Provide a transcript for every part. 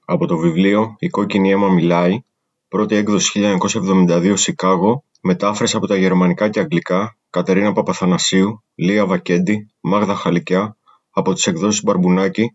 Από το βιβλίο «Η κόκκινη αίμα μιλάει», πρώτη έκδοση 1972, Σικάγο, μετάφραση από τα γερμανικά και αγγλικά, Κατερίνα Παπαθανασίου, Λία Βακέντη, Μάγδα Χαλικιά, από τις εκδόσεις Μπαρμπουνάκη,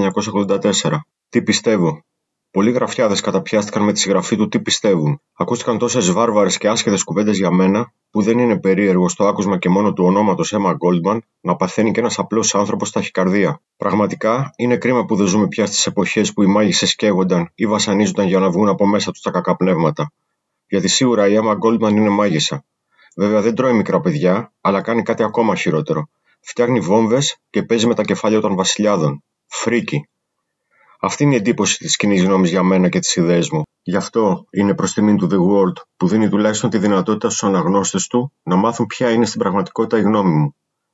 1984. Τι πιστεύω. Πολλοί γραφιάδες καταπιάστηκαν με τη συγγραφή του «Τι πιστεύουν». Ακούστηκαν τόσες βάρβαρες και άσχετες κουβέντες για μένα, που δεν είναι περίεργο στο άκουσμα και μόνο του ονόματος Emma Goldman να παθαίνει κι ένας απλός άνθρωπος ταχυκαρδία. Πραγματικά είναι κρίμα που δεν ζούμε πια στις εποχές που οι μάγισσες καίγονταν ή βασανίζονταν για να βγουν από μέσα τους τα κακά πνεύματα. Γιατί σίγουρα η Emma Goldman είναι μάγισσα. Βέβαια δεν τρώει μικρά παιδιά, αλλά κάνει κάτι ακόμα χειρότερο. Φτιάχνει βόμβες και παίζει με τα κεφάλια των βασιλιάδων. Φρίκι. Αυτή είναι η εντύπωση της κοινής γνώμης για μένα και τις ιδέες μου. Γι' αυτό είναι προς τιμήν του The World που δίνει τουλάχιστον τη δυνατότητα στους αναγνώστες του να μάθουν ποια είναι στην πραγματικότητα η γνώμη μου.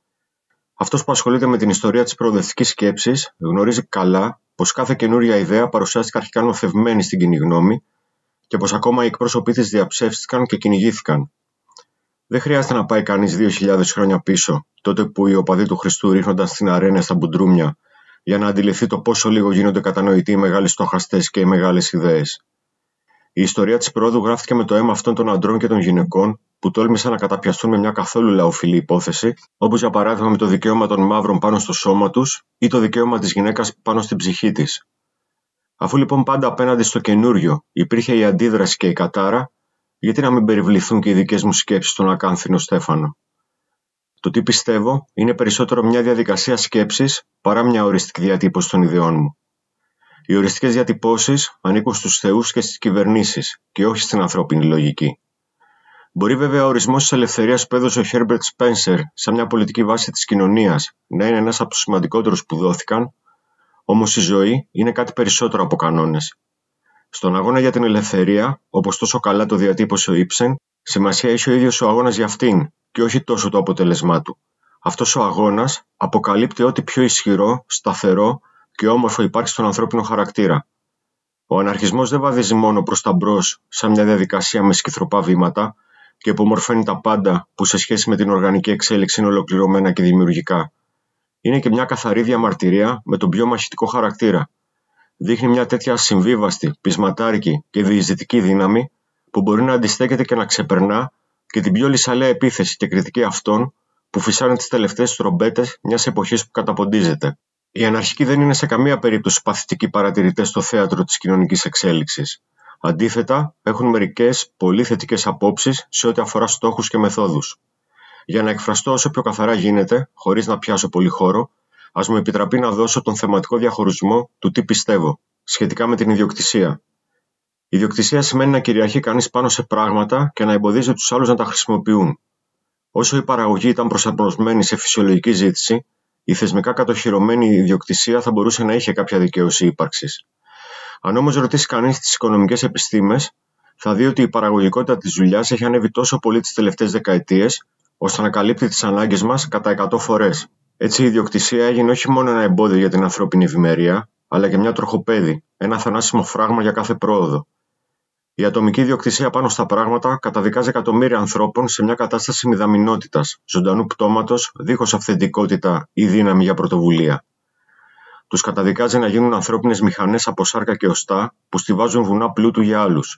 Αυτός που ασχολείται με την ιστορία της προοδευτικής σκέψης γνωρίζει καλά πως κάθε καινούρια ιδέα παρουσιάστηκε αρχικά νοθευμένη στην κοινή γνώμη και πως ακόμα οι εκπρόσωποι της διαψεύστηκαν και κυνηγήθηκαν. Δεν χρειάζεται να πάει κανείς 2.000 χρόνια πίσω, τότε που οι οπαδοί του Χριστού ρίχνονταν στην αρένα στα μπουντρούμια, για να αντιληφθεί το πόσο λίγο γίνονται κατανοητοί οι μεγάλοι στοχαστές και οι μεγάλες ιδέες. Η ιστορία της πρόοδου γράφτηκε με το αίμα αυτών των αντρών και των γυναικών που τόλμησαν να καταπιαστούν με μια καθόλου λαοφιλή υπόθεση, όπως για παράδειγμα με το δικαίωμα των μαύρων πάνω στο σώμα τους ή το δικαίωμα της γυναίκας πάνω στην ψυχή της. Αφού λοιπόν πάντα απέναντι στο καινούριο υπήρχε η αντίδραση και η κατάρα, γιατί να μην περιβληθούν και οι δικές μου σκέψεις στον ακάνθινο Στέφανο. Το τι πιστεύω είναι περισσότερο μια διαδικασία σκέψης παρά μια οριστική διατύπωση των ιδεών μου. Οι οριστικές διατυπώσεις ανήκουν στους θεούς και στις κυβερνήσεις και όχι στην ανθρώπινη λογική. Μπορεί βέβαια ο ορισμός της ελευθερίας που έδωσε ο Herbert Spencer σαν μια πολιτική βάση της κοινωνίας να είναι ένας από τους σημαντικότερους που δόθηκαν, όμως η ζωή είναι κάτι περισσότερο από κανόνες. Στον αγώνα για την ελευθερία, όπως τόσο καλά το διατύπωσε ο Ήψεν, σημασία έχει ο ίδιος ο αγώνας για αυτήν και όχι τόσο το αποτέλεσμά του. Αυτός ο αγώνας αποκαλύπτει ό,τι πιο ισχυρό, σταθερό και όμορφο υπάρχει στον ανθρώπινο χαρακτήρα. Ο αναρχισμός δεν βαδίζει μόνο προς τα μπρος, σαν μια διαδικασία με σκυθροπά βήματα και υπομορφαίνει τα πάντα που σε σχέση με την οργανική εξέλιξη είναι ολοκληρωμένα και δημιουργικά. Είναι και μια καθαρή διαμαρτυρία με τον πιο μαχητικό χαρακτήρα. Δείχνει μια τέτοια ασυμβίβαστη, πεισματάρικη και διεισδυτική δύναμη που μπορεί να αντιστέκεται και να ξεπερνά και την πιο λυσαλέα επίθεση και κριτική αυτών που φυσάνε τις τελευταίες τρομπέτες μιας εποχής που καταποντίζεται. Οι αναρχικοί δεν είναι σε καμία περίπτωση παθητικοί παρατηρητές στο θέατρο της κοινωνικής εξέλιξης. Αντίθετα, έχουν μερικές πολύ θετικές απόψεις σε ό,τι αφορά στόχους και μεθόδους. Για να εκφραστώ όσο πιο καθαρά γίνεται, χωρίς να πιάσω πολύ χώρο, ας μου επιτραπεί να δώσω τον θεματικό διαχωρισμό του τι πιστεύω, σχετικά με την ιδιοκτησία. Η ιδιοκτησία σημαίνει να κυριαρχεί κανείς πάνω σε πράγματα και να εμποδίζει τους άλλους να τα χρησιμοποιούν. Όσο η παραγωγή ήταν προσαρμοσμένη σε φυσιολογική ζήτηση, η θεσμικά κατοχυρωμένη ιδιοκτησία θα μπορούσε να είχε κάποια δικαίωση ύπαρξης. Αν όμως ρωτήσει κανείς τις οικονομικές επιστήμες, θα δει ότι η παραγωγικότητα της δουλειάς έχει ανέβει τόσο πολύ τις τελευταίες δεκαετίες, ώστε να καλύπτει τις ανάγκες μας κατά 100 φορές. Έτσι, η ιδιοκτησία έγινε όχι μόνο ένα εμπόδιο για την ανθρώπινη ευημερία, αλλά και μια τροχοπέδη, ένα θανάσιμο φράγμα για κάθε πρόοδο. Η ατομική ιδιοκτησία πάνω στα πράγματα καταδικάζει εκατομμύρια ανθρώπων σε μια κατάσταση μηδαμινότητας, ζωντανού πτώματος, δίχως αυθεντικότητα ή δύναμη για πρωτοβουλία. Τους καταδικάζει να γίνουν ανθρώπινες μηχανές από σάρκα και οστά που στιβάζουν βουνά πλούτου για άλλους.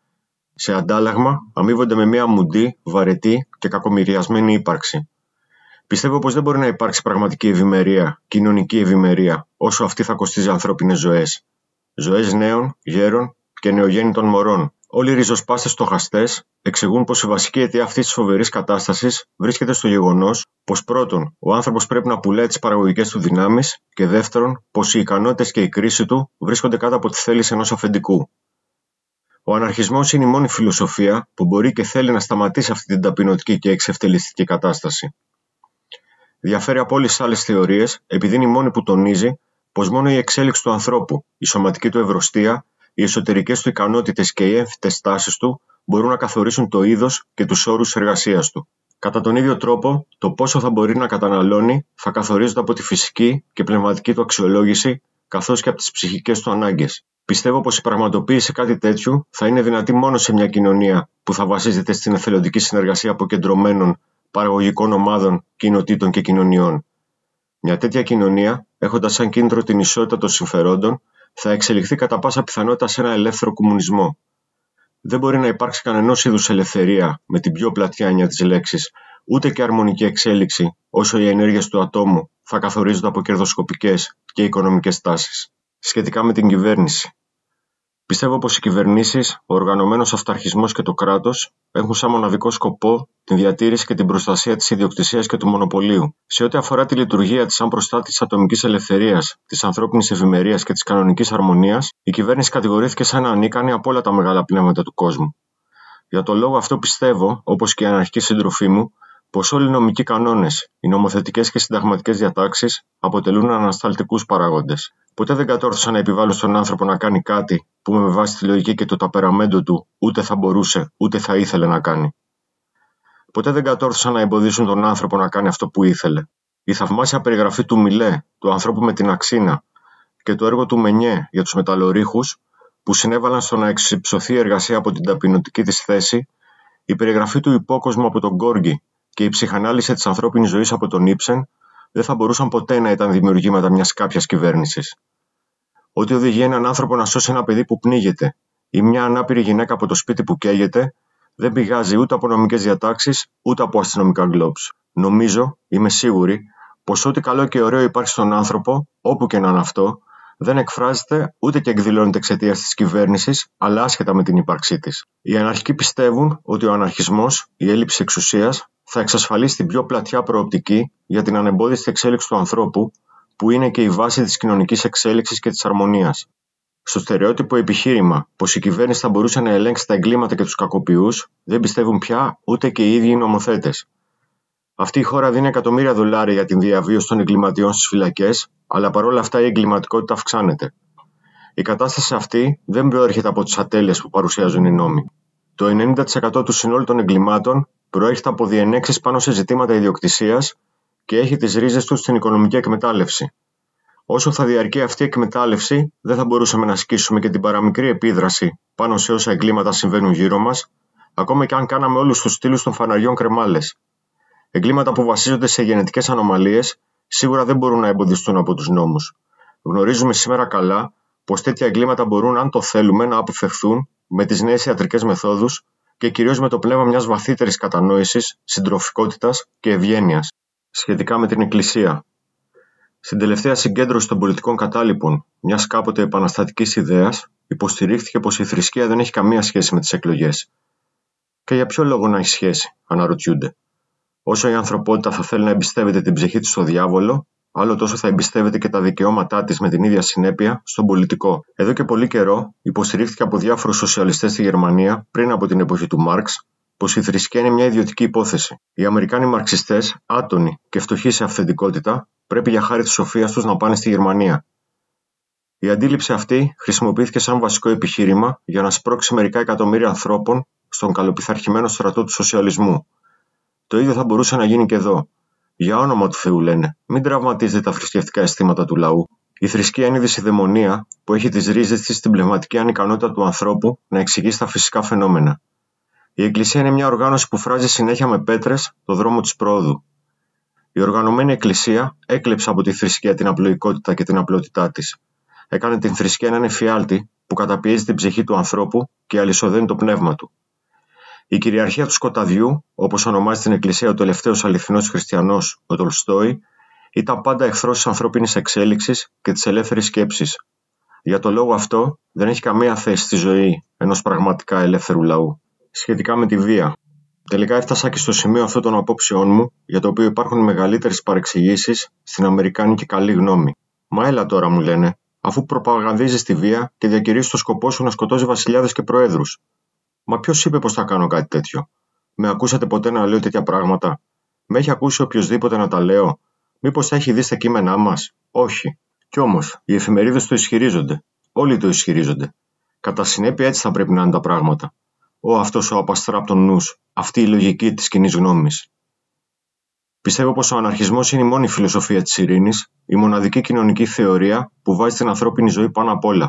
Σε αντάλλαγμα, αμείβονται με μια μουντή, βαρετή και κακομοιριασμένη ύπαρξη. Πιστεύω πως δεν μπορεί να υπάρξει πραγματική ευημερία, κοινωνική ευημερία, όσο αυτή θα κοστίζει ανθρώπινες ζωές. Ζωές νέων, γέρων και νεογέννητων μωρών. Όλοι οι ριζοσπάστες στοχαστές εξηγούν πως η βασική αιτία αυτής της φοβερής κατάστασης βρίσκεται στο γεγονός πως πρώτον, ο άνθρωπος πρέπει να πουλάει τις παραγωγικές του δυνάμεις και δεύτερον, πως οι ικανότητες και η κρίση του βρίσκονται κάτω από τη θέληση ενός αφεντικού. Ο αναρχισμός είναι η μόνη φιλοσοφία που μπορεί και θέλει να σταματήσει αυτή την ταπεινωτική και εξευτελιστική κατάσταση. Διαφέρει από όλες τις άλλες θεωρίες επειδή είναι η μόνη που τονίζει πως μόνο η εξέλιξη του ανθρώπου, η σωματική του ευρωστία, οι εσωτερικές του ικανότητες και οι έμφυτες τάσεις του μπορούν να καθορίσουν το είδος και τους όρους εργασίας του. Κατά τον ίδιο τρόπο, το πόσο θα μπορεί να καταναλώνει θα καθορίζεται από τη φυσική και πνευματική του αξιολόγηση, καθώς και από τις ψυχικές του ανάγκες. Πιστεύω πως η πραγματοποίηση κάτι τέτοιου θα είναι δυνατή μόνο σε μια κοινωνία που θα βασίζεται στην εθελοντική συνεργασία αποκεντρωμένων παραγωγικών ομάδων, κοινοτήτων και κοινωνιών. Μια τέτοια κοινωνία, έχοντας σαν κίνητρο την ισότητα των συμφερόντων, θα εξελιχθεί κατά πάσα πιθανότητα σε ένα ελεύθερο κομμουνισμό. Δεν μπορεί να υπάρξει κανενός είδους ελευθερία με την πιο πλατιά έννοια της λέξης, ούτε και αρμονική εξέλιξη, όσο οι ενέργειες του ατόμου θα καθορίζονται από κερδοσκοπικές και οικονομικές τάσεις. Σχετικά με την κυβέρνηση. Πιστεύω πως οι κυβερνήσεις, ο οργανωμένος αυταρχισμός και το κράτος έχουν σαν μοναδικό σκοπό την διατήρηση και την προστασία της ιδιοκτησίας και του μονοπωλίου. Σε ό,τι αφορά τη λειτουργία της σαν προστάτη της ατομικής ελευθερίας, της ανθρώπινης ευημερίας και της κανονικής αρμονίας, η κυβέρνηση κατηγορήθηκε σαν ανίκανη από όλα τα μεγάλα πνεύματα του κόσμου. Για τον λόγο αυτό πιστεύω, όπως και οι αναρχικοί σύντροφοί μου, πως όλοι οι νομικοί κανόνες, οι νομοθετικές και συνταγματικές διατάξεις αποτελούν ανασταλτικούς παράγοντες. Ποτέ δεν κατόρθωσαν να επιβάλλουν στον άνθρωπο να κάνει κάτι που με βάση τη λογική και το ταπεραμέντο του ούτε θα μπορούσε ούτε θα ήθελε να κάνει. Ποτέ δεν κατόρθωσαν να εμποδίσουν τον άνθρωπο να κάνει αυτό που ήθελε. Η θαυμάσια περιγραφή του Μιλέ, του ανθρώπου με την αξίνα, και το έργο του Μενιέ για τους μεταλλορύχους, που συνέβαλαν στο να εξυψωθεί η εργασία από την ταπεινωτική της θέση, η περιγραφή του υπόκοσμου από τον Γκόργι και η ψυχανάλυση της ανθρώπινης ζωής από τον Ήψεν, δεν θα μπορούσαν ποτέ να ήταν δημιουργήματα μιας κάποιας κυβέρνησης. Ό,τι οδηγεί έναν άνθρωπο να σώσει ένα παιδί που πνίγεται ή μια ανάπηρη γυναίκα από το σπίτι που καίγεται, δεν πηγάζει ούτε από νομικές διατάξεις ούτε από αστυνομικά γκλόψ. Νομίζω, είμαι σίγουρη, πως ό,τι καλό και ωραίο υπάρχει στον άνθρωπο, όπου και να είναι αυτό, δεν εκφράζεται ούτε και εκδηλώνεται εξαιτίας της κυβέρνησης, αλλά άσχετα με την ύπαρξή της. Οι αναρχικοί πιστεύουν ότι ο αναρχισμός, η έλλειψη εξουσίας, θα εξασφαλίσει την πιο πλατιά προοπτική για την ανεμπόδιστη εξέλιξη του ανθρώπου, που είναι και η βάση της κοινωνικής εξέλιξης και της αρμονίας. Στο στερεότυπο επιχείρημα πως η κυβέρνηση θα μπορούσε να ελέγξει τα εγκλήματα και τους κακοποιούς, δεν πιστεύουν πια ούτε και οι ίδιοι οι νομοθέτες. Αυτή η χώρα δίνει εκατομμύρια δολάρια για την διαβίωση των εγκληματιών στις φυλακές, αλλά παρόλα αυτά η εγκληματικότητα αυξάνεται. Η κατάσταση αυτή δεν προέρχεται από τις ατέλειες που παρουσιάζουν οι νόμοι. Το 90% του συνόλου των εγκλημάτων προέρχεται από διενέξεις πάνω σε ζητήματα ιδιοκτησίας και έχει τις ρίζες του στην οικονομική εκμετάλλευση. Όσο θα διαρκεί αυτή η εκμετάλλευση, δεν θα μπορούσαμε να ασκήσουμε και την παραμικρή επίδραση πάνω σε όσα εγκλήματα συμβαίνουν γύρω μας, ακόμα και αν κάναμε όλους τους στήλους των φαναριών κρεμάλες. Εγκλήματα που βασίζονται σε γενετικές ανομαλίες σίγουρα δεν μπορούν να εμποδιστούν από τους νόμους. Γνωρίζουμε σήμερα καλά πως τέτοια εγκλήματα μπορούν, αν το θέλουμε, να αποφευχθούν με τις νέες ιατρικές μεθόδους και κυρίως με το πνεύμα μιας βαθύτερης κατανόησης, συντροφικότητας και ευγένειας. Σχετικά με την Εκκλησία. Στην τελευταία συγκέντρωση των πολιτικών κατάλοιπων μιας κάποτε επαναστατικής ιδέας, υποστηρίχθηκε πως η θρησκεία δεν έχει καμία σχέση με τις εκλογές. Και για ποιο λόγο να έχει σχέση, αναρωτιούνται. Όσο η ανθρωπότητα θα θέλει να εμπιστεύεται την ψυχή της στο διάβολο, άλλο τόσο θα εμπιστεύεται και τα δικαιώματά της με την ίδια συνέπεια στον πολιτικό. Εδώ και πολύ καιρό υποστηρίχθηκε από διάφορους σοσιαλιστές στη Γερμανία, πριν από την εποχή του Μάρξ, πως η θρησκεία είναι μια ιδιωτική υπόθεση. Οι Αμερικάνοι μαρξιστές, άτονοι και φτωχοί σε αυθεντικότητα, πρέπει για χάρη της σοφίας τους να πάνε στη Γερμανία. Η αντίληψη αυτή χρησιμοποιήθηκε σαν βασικό επιχείρημα για να σπρώξει μερικά εκατομμύρια ανθρώπων στον καλοπειθαρχημένο στρατό του σοσιαλισμού. Το ίδιο θα μπορούσε να γίνει και εδώ. Για όνομα του Θεού, λένε, μην τραυματίζετε τα θρησκευτικά αισθήματα του λαού. Η θρησκεία είναι η δυσιδαιμονία που έχει τις ρίζες της στην πνευματική ανικανότητα του ανθρώπου να εξηγήσει τα φυσικά φαινόμενα. Η Εκκλησία είναι μια οργάνωση που φράζει συνέχεια με πέτρες το δρόμο της πρόοδου. Η οργανωμένη Εκκλησία έκλεψε από τη θρησκεία την απλοϊκότητα και την απλότητά της. Έκανε την θρησκεία έναν εφιάλτη που καταπιέζει την ψυχή του ανθρώπου και αλυσοδένει το πνεύμα του. Η κυριαρχία του σκοταδιού, όπως ονομάζει την Εκκλησία ο τελευταίος αληθινός χριστιανός, ο Τολστόι, ήταν πάντα εχθρός της ανθρώπινης εξέλιξης και της ελεύθερης σκέψης. Για το λόγο αυτό, δεν έχει καμία θέση στη ζωή ενός πραγματικά ελεύθερου λαού. Σχετικά με τη βία. Τελικά έφτασα και στο σημείο αυτών των απόψεών μου, για το οποίο υπάρχουν μεγαλύτερες παρεξηγήσεις στην αμερικάνικη καλή γνώμη. Μα έλα τώρα, μου λένε, αφού προπαγανδίζεις τη βία και διακηρύσσεις το σκοπό σου να σκοτώσει βασιλιάδες και προέδρους. Μα ποιος είπε πως θα κάνω κάτι τέτοιο? Με ακούσατε ποτέ να λέω τέτοια πράγματα? Με έχει ακούσει οποιοδήποτε να τα λέω? Μήπως θα έχει δει στα κείμενά μας? Όχι. Κι όμως, οι εφημερίδες το ισχυρίζονται. Όλοι το ισχυρίζονται. Κατά συνέπεια, έτσι θα πρέπει να είναι τα πράγματα. Αυτός ο απαστράπτων νους, αυτή η λογική της κοινής γνώμης. Πιστεύω πως ο αναρχισμός είναι η μόνη φιλοσοφία της ειρήνης, η μοναδική κοινωνική θεωρία που βάζει την ανθρώπινη ζωή πάνω απ' όλα.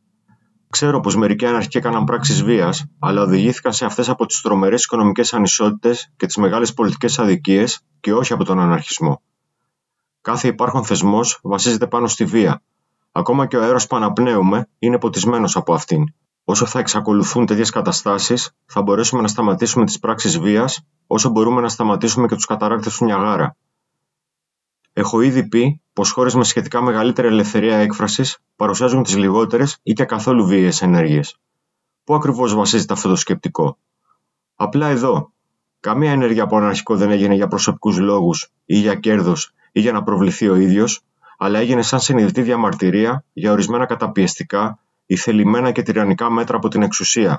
Ξέρω πως μερικοί αναρχικοί έκαναν πράξεις βίας, αλλά οδηγήθηκαν σε αυτές από τις τρομερές οικονομικές ανισότητες και τις μεγάλες πολιτικές αδικίες και όχι από τον αναρχισμό. Κάθε υπάρχον θεσμός βασίζεται πάνω στη βία, Ακόμα και ο αέρος που αναπνέουμε είναι ποτισμένος από αυτήν. Όσο θα εξακολουθούν τέτοιες καταστάσεις, θα μπορέσουμε να σταματήσουμε τις πράξεις βίας, όσο μπορούμε να σταματήσουμε και τους καταράκτες του Νιαγάρα. Έχω ήδη πει πως χώρες με σχετικά μεγαλύτερη ελευθερία έκφρασης παρουσιάζουν τις λιγότερες ή και καθόλου βίαιες ενέργειες. Πού ακριβώς βασίζεται αυτό το σκεπτικό? Απλά εδώ. Καμία ενέργεια από αναρχικό δεν έγινε για προσωπικούς λόγους ή για κέρδος ή για να προβληθεί ο ίδιος, αλλά έγινε σαν συνειδητή διαμαρτυρία για ορισμένα καταπιεστικά ή θελημένα και τυραννικά μέτρα από την εξουσία.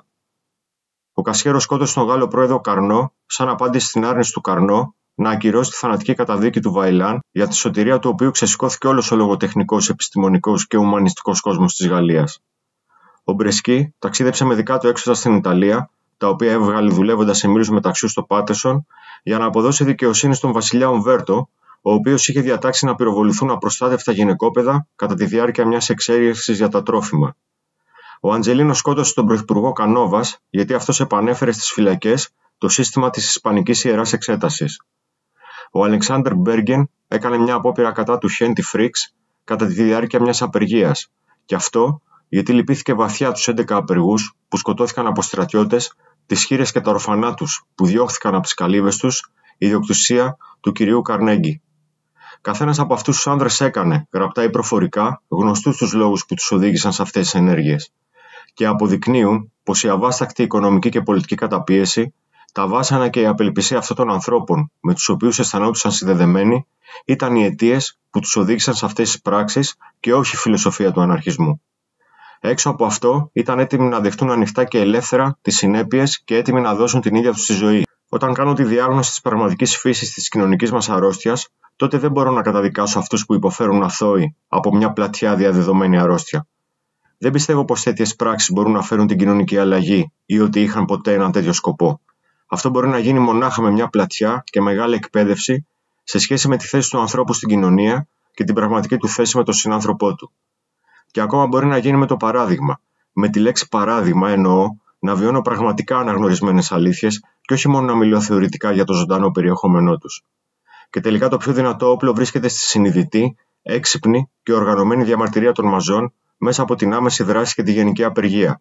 Ο Κασιέρο σκότωσε τον Γάλλο πρόεδρο Καρνό σαν απάντηση στην άρνηση του Καρνό να ακυρώσει τη θανατική καταδίκη του Βαϊλάν, για τη σωτηρία του οποίου ξεσηκώθηκε όλος ο λογοτεχνικός, επιστημονικός και ουμανιστικός κόσμος της Γαλλίας. Ο Μπρεσκί ταξίδεψε με δικά του έξοδα στην Ιταλία, τα οποία έβγαλε δουλεύοντας σε μήλους μεταξιούς στο Πάτεσον, για να αποδώσει δικαιοσύνη στον βασιλιά Ομβέρτο, ο οποίος είχε διατάξει να πυροβοληθούν απροστάτευτα γυναικόπαιδα κατά τη διάρκεια μιας εξέριξης για τα τρόφιμα. Ο Αντζελίνο σκότωσε τον πρωθυπουργό Κανόβας, γιατί αυτός επανέφερε στις φυλακές το σύστημα της Ισπανικής Ιεράς Εξέτασης. Ο Αλεξάνδερ Μπέργεν έκανε μια απόπειρα κατά του Χέντι Φρίξ κατά τη διάρκεια μιας απεργίας, και αυτό γιατί λυπήθηκε βαθιά τους 11 απεργούς που σκοτώθηκαν από στρατιώτες, τις χήρες και τα ορφανά τους που διώχθηκαν από τις καλύβες τους, ιδιοκτησία του κυρίου Καρνέγκη. Καθένας από αυτούς τους άνδρες έκανε, γραπτά ή προφορικά, γνωστούς τους λόγους που τους οδήγησαν σε αυτές τις ενέργειες, και αποδεικνύουν πως η αβάστακτη οικονομική και πολιτική καταπίεση, τα βάσανα και η απελπισία αυτών των ανθρώπων με τους οποίους αισθανόντουσαν συνδεδεμένοι, ήταν οι αιτίες που τους οδήγησαν σε αυτές τις πράξεις και όχι η φιλοσοφία του αναρχισμού. Έξω από αυτό, ήταν έτοιμοι να δεχτούν ανοιχτά και ελεύθερα τις συνέπειες και έτοιμοι να δώσουν την ίδια τους τη ζωή. Όταν κάνω τη διάγνωση της πραγματικής φύσης της κοινωνικής μας αρρώστιας, τότε δεν μπορώ να καταδικάσω αυτούς που υποφέρουν αθώοι από μια πλατιά διαδεδομένη αρρώστια. Δεν πιστεύω πως τέτοιες πράξεις μπορούν να φέρουν την κοινωνική αλλαγή ή ότι είχαν ποτέ έναν τέτοιο σκοπό. Αυτό μπορεί να γίνει μονάχα με μια πλατιά και μεγάλη εκπαίδευση σε σχέση με τη θέση του ανθρώπου στην κοινωνία και την πραγματική του θέση με τον συνάνθρωπό του. Και ακόμα μπορεί να γίνει με το παράδειγμα. Με τη λέξη παράδειγμα εννοώ να βιώνω πραγματικά αναγνωρισμένες αλήθειες και όχι μόνο να μιλώ θεωρητικά για το ζωντανό περιεχόμενό τους. Και τελικά το πιο δυνατό όπλο βρίσκεται στη συνειδητή, έξυπνη και οργανωμένη διαμαρτυρία των μαζών μέσα από την άμεση δράση και τη γενική απεργία.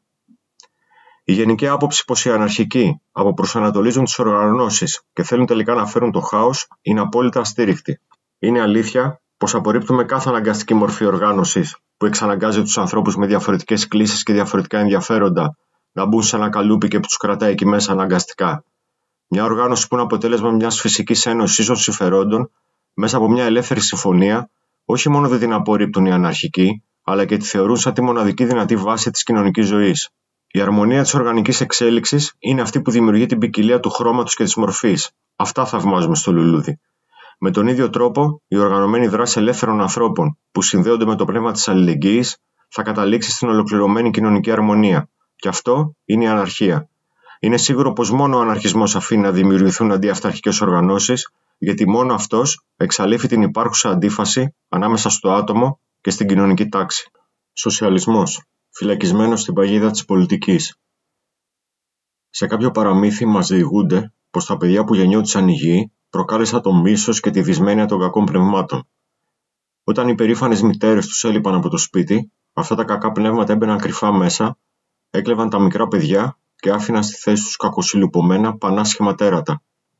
Η γενική άποψη πως οι αναρχικοί αποπροσανατολίζουν τις οργανώσεις και θέλουν τελικά να φέρουν το χάος είναι απόλυτα αστήριχτη. Είναι αλήθεια πως απορρίπτουμε κάθε αναγκαστική μορφή οργάνωσης που εξαναγκάζει τους ανθρώπους με διαφορετικές κλίσεις και διαφορετικά ενδιαφέροντα να μπουν σε ένα καλούπι και που τους κρατάει εκεί μέσα αναγκαστικά. Μια οργάνωση που είναι αποτέλεσμα μιας φυσικής ένωσης ίσων συμφερόντων μέσα από μια ελεύθερη συμφωνία, όχι μόνο δεν την απορρίπτουν οι αναρχικοί, αλλά και τη θεωρούν σαν τη μοναδική δυνατή βάση της κοινωνικής ζωής. Η αρμονία της οργανικής εξέλιξης είναι αυτή που δημιουργεί την ποικιλία του χρώματος και της μορφής. Αυτά θαυμάζουμε στο λουλούδι. Με τον ίδιο τρόπο, η οργανωμένη δράση ελεύθερων ανθρώπων που συνδέονται με το πνεύμα της αλληλεγγύης θα καταλήξει στην ολοκληρωμένη κοινωνική αρμονία. Και αυτό είναι η αναρχία. Είναι σίγουρο πως μόνο ο αναρχισμός αφήνει να δημιουργηθούν αντιαυταρχικές οργανώσεις, γιατί μόνο αυτός εξαλείφει την υπάρχουσα αντίφαση ανάμεσα στο άτομο και στην κοινωνική τάξη. Σοσιαλισμός, φυλακισμένος στην παγίδα της πολιτικής. Σε κάποιο παραμύθι μας διηγούνται πως τα παιδιά που γεννιόντουσαν υγιεί προκάλεσαν το μίσος και τη δυσμένεια των κακών πνευμάτων. Όταν οι περήφανες μητέρες τους έλειπαν από το σπίτι, αυτά τα κακά πνεύματα έμπαιναν κρυφά μέσα, έκλεβαν τα μικρά παιδιά και άφηναν στη θέση τους κακοσυλλουπωμένα πανάσχημα τέρατα.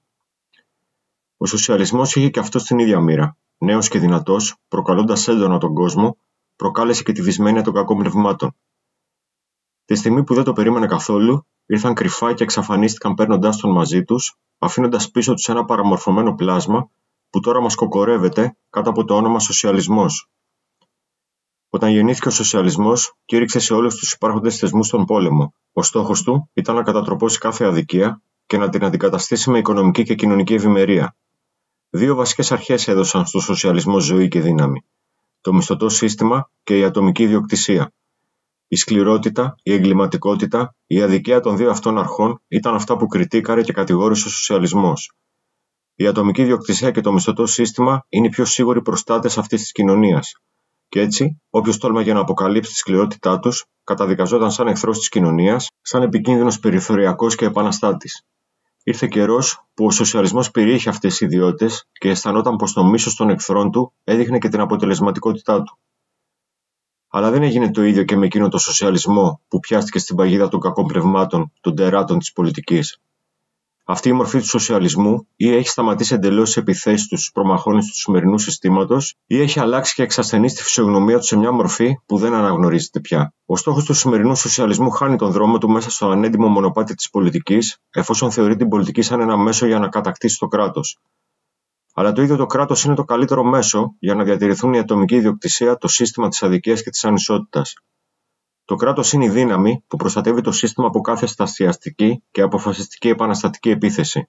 Ο σοσιαλισμός είχε και αυτό την ίδια μοίρα. Νέος και δυνατός, προκαλώντας έντονα τον κόσμο, προκάλεσε και τη δυσμένεια των κακών πνευμάτων. Τη στιγμή που δεν το περίμενε καθόλου, ήρθαν κρυφά και εξαφανίστηκαν παίρνοντάς τον μαζί τους, αφήνοντας πίσω τους ένα παραμορφωμένο πλάσμα που τώρα μας κοκορεύεται κάτω από το όνομα σοσιαλισμός. Όταν γεννήθηκε ο σοσιαλισμός, κήρυξε σε όλους τους υπάρχοντες θεσμούς τον πόλεμο. Ο στόχος του ήταν να κατατροπώσει κάθε αδικία και να την αντικαταστήσει με οικονομική και κοινωνική ευημερία. Δύο βασικές αρχές έδωσαν στο σοσιαλισμό ζωή και δύναμη: το μισθωτό σύστημα και η ατομική ιδιοκτησία. Η σκληρότητα, η εγκληματικότητα, η αδικία των δύο αυτών αρχών ήταν αυτά που κριτήκαρε και κατηγόρησε ο σοσιαλισμός. Η ατομική ιδιοκτησία και το μισθωτό σύστημα είναι οι πιο σίγουροι προστάτες αυτής της κοινωνίας. Και έτσι, όποιος τόλμαγε να αποκαλύψει τη σκληρότητά τους, καταδικαζόταν σαν εχθρός της κοινωνίας, σαν επικίνδυνος περιθωριακός και επαναστάτης. Ήρθε καιρός που ο σοσιαλισμός περιείχε αυτές τις ιδιότητες και αισθανόταν πως το μίσος των εχθρών του έδειχνε και την αποτελεσματικότητά του. Αλλά δεν έγινε το ίδιο και με εκείνο το σοσιαλισμό που πιάστηκε στην παγίδα των κακών πνευμάτων, των τεράτων της πολιτικής. Αυτή η μορφή του σοσιαλισμού ή έχει σταματήσει εντελώς τις επιθέσεις του στους προμαχώνες του σημερινού συστήματος, ή έχει αλλάξει και εξασθενήσει τη φυσιογνωμία του σε μια μορφή που δεν αναγνωρίζεται πια. Ο στόχος του σημερινού σοσιαλισμού χάνει τον δρόμο του μέσα στο ανέντιμο μονοπάτι της πολιτικής, εφόσον θεωρεί την πολιτική σαν ένα μέσο για να κατακτήσει το κράτος. Αλλά το ίδιο το κράτος είναι το καλύτερο μέσο για να διατηρηθούν η ατομική ιδιοκτησία, το σύστημα της αδικίας και της ανισότητας. Το κράτος είναι η δύναμη που προστατεύει το σύστημα από κάθε στασιαστική και αποφασιστική επαναστατική επίθεση.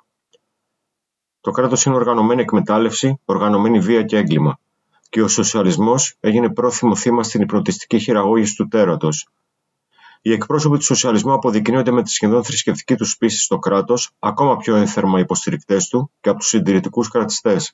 Το κράτος είναι οργανωμένη εκμετάλλευση, οργανωμένη βία και έγκλημα. Και ο σοσιαλισμός έγινε πρόθυμο θύμα στην υπνοτιστική χειραγώγηση του τέρατος. Οι εκπρόσωποι του σοσιαλισμού αποδεικνύονται με τη σχεδόν θρησκευτική τους πίστη στο κράτος, ακόμα πιο ένθερμα υποστηρικτές του και από τους συντηρητικούς κρατιστές.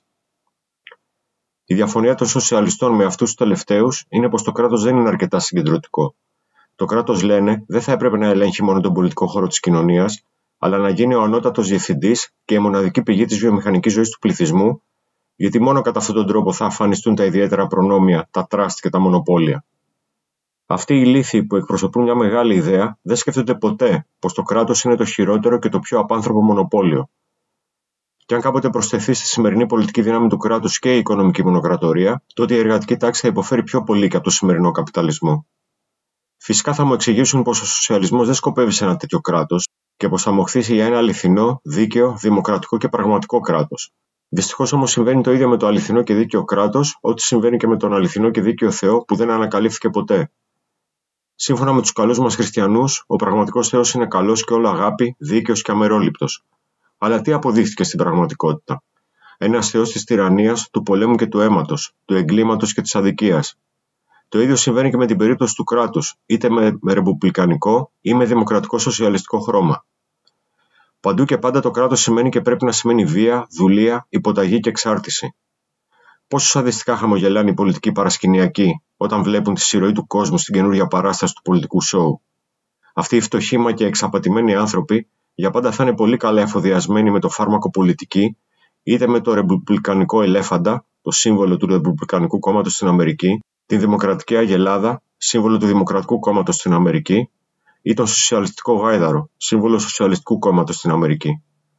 Η διαφωνία των σοσιαλιστών με αυτούς τους τελευταίους είναι πως το κράτος δεν είναι αρκετά συγκεντρωτικό. Το κράτος, λένε, δεν θα έπρεπε να ελέγχει μόνο τον πολιτικό χώρο της κοινωνίας, αλλά να γίνει ο ανώτατος διευθυντής και η μοναδική πηγή της βιομηχανικής ζωής του πληθυσμού, γιατί μόνο κατά αυτόν τον τρόπο θα αφανιστούν τα ιδιαίτερα προνόμια, τα τραστ και τα μονοπόλια. Αυτοί οι λύθοι που εκπροσωπούν μια μεγάλη ιδέα δεν σκέφτονται ποτέ πως το κράτος είναι το χειρότερο και το πιο απάνθρωπο μονοπόλιο. Και αν κάποτε προσθεθεί στη σημερινή πολιτική δύναμη του κράτους και η οικονομική μονοκρατορία, τότε η εργατική τάξη θα υποφέρει πιο πολύ και από το σημερινό καπιταλισμό. Φυσικά θα μου εξηγήσουν πως ο σοσιαλισμός δεν σκοπεύει σε ένα τέτοιο κράτος και πως θα μοχθήσει για ένα αληθινό, δίκαιο, δημοκρατικό και πραγματικό κράτος. Δυστυχώς όμως συμβαίνει το ίδιο με το αληθινό και δίκαιο κράτος, ό,τι συμβαίνει και με τον αληθινό και δίκαιο Θεό που δεν ανακαλύφθηκε ποτέ. Σύμφωνα με τους καλούς μας χριστιανούς, ο πραγματικός Θεός είναι καλός και όλο αγάπη, δίκαιος και αμερόληπτος. Αλλά τι αποδείχθηκε στην πραγματικότητα? Ένας Θεός της τυραννίας, του πολέμου και του αίματος, του εγκλήματος και της αδικίας. Το ίδιο συμβαίνει και με την περίπτωση του κράτους, είτε με ρεπουμπλικανικό ή με δημοκρατικό σοσιαλιστικό χρώμα. Παντού και πάντα το κράτος σημαίνει και πρέπει να σημαίνει βία, δουλεία, υποταγή και εξάρτηση. Πόσο σαδιστικά χαμογελάνε οι πολιτικοί παρασκηνιακοί όταν βλέπουν τη συρροή του κόσμου στην καινούργια παράσταση του πολιτικού σόου. Αυτοί οι φτωχοί μα και εξαπατημένοι άνθρωποι για πάντα θα είναι πολύ καλά εφοδιασμένοι με το φάρμακο πολιτική, είτε με το ρεπουμπλικανικό ελέφαντα, το σύμβολο του Ρεπουμπλικανικού Κόμματος στην Αμερική, την Δημοκρατική Αγελάδα, σύμβολο του Δημοκρατικού Κόμματος στην Αμερική, ή τον Σοσιαλιστικό Γάιδαρο, σύμβολο Σοσιαλιστικού Κόμματος στην Αμερική.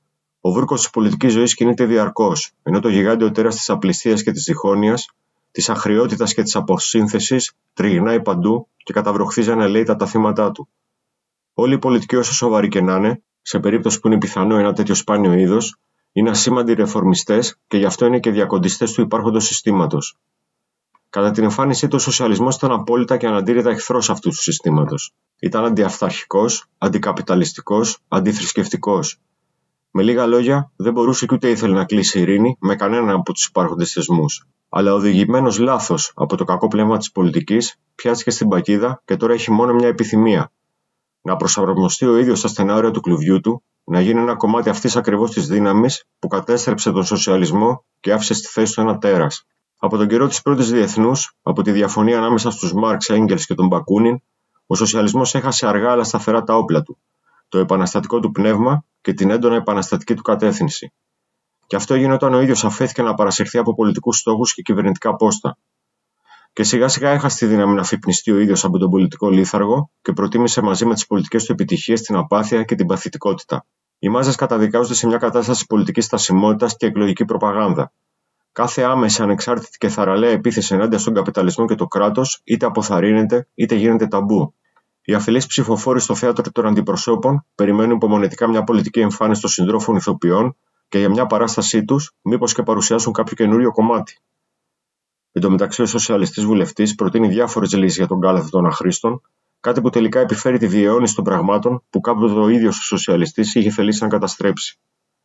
Ο βούρκος της πολιτικής ζωής κινείται διαρκώς, ενώ το γιγάντιο τέρας της απληστίας και της διχόνοιας, της αχρειότητας και της αποσύνθεσης τριγυρνάει παντού και καταβροχθίζει ανελαίητα τα θύματα του. Όλοι οι πολιτικοί, όσο σοβαροί και να είναι, σε περίπτωση που είναι πιθανό ένα τέτοιο σπάνιο είδος, είναι ασήμαντοι ρεφορμιστές και γι' αυτό είναι και διακοντιστές του υπάρχοντος συστήματος. Κατά την εμφάνισή του, ο σοσιαλισμός ήταν απόλυτα και αναντήρητα εχθρός αυτού του συστήματος. Ήταν αντιαυταρχικός, αντικαπιταλιστικός, αντιθρησκευτικός. Με λίγα λόγια, δεν μπορούσε και ούτε ήθελε να κλείσει ειρήνη με κανέναν από τους υπάρχοντες θεσμούς. Αλλά οδηγημένος λάθος από το κακό πνεύμα της πολιτικής, πιάστηκε στην παγίδα και τώρα έχει μόνο μια επιθυμία: να προσαρμοστεί ο ίδιος στα στενά όρια του κλουβιού του, να γίνει ένα κομμάτι αυτής ακριβώς της δύναμης που κατέστρεψε τον σοσιαλισμό και άφησε στη θέση του ένα τέρας. Από τον καιρό της πρώτης διεθνούς, από τη διαφωνία ανάμεσα στους Μάρξ, Έγγελς και τον Μπακούνιν, ο σοσιαλισμός έχασε αργά αλλά σταθερά τα όπλα του, το επαναστατικό του πνεύμα και την έντονα επαναστατική του κατεύθυνση. Και αυτό έγινε όταν ο ίδιος αφέθηκε να παρασυρθεί από πολιτικούς στόχους και κυβερνητικά πόστα. Και σιγά σιγά έχασε τη δύναμη να αφυπνιστεί ο ίδιος από τον πολιτικό λίθαργο και προτίμησε μαζί με τις πολιτικές του επιτυχίες την απάθεια και την παθητικότητα. Οι μάζες καταδικάζονται σε μια κατάσταση πολιτικής στασιμότητας και εκλογική προπαγάνδα. Κάθε άμεση, ανεξάρτητη και θαραλέα επίθεση ενάντια στον καπιταλισμό και το κράτος είτε αποθαρρύνεται είτε γίνεται ταμπού. Οι αφελείς ψηφοφόροι στο θέατρο των αντιπροσώπων περιμένουν υπομονετικά μια πολιτική εμφάνιση των συντρόφων ηθοποιών και για μια παράστασή τους, μήπως και παρουσιάσουν κάποιο καινούριο κομμάτι. Εν τω μεταξύ, ο σοσιαλιστής βουλευτής προτείνει διάφορες λύσεις για τον κάλαθο των αχρήστων, κάτι που τελικά επιφέρει τη διαιώνιση των πραγμάτων που κάποτε ο ίδιος ο σοσιαλιστής είχε θελήσει να καταστρέψει.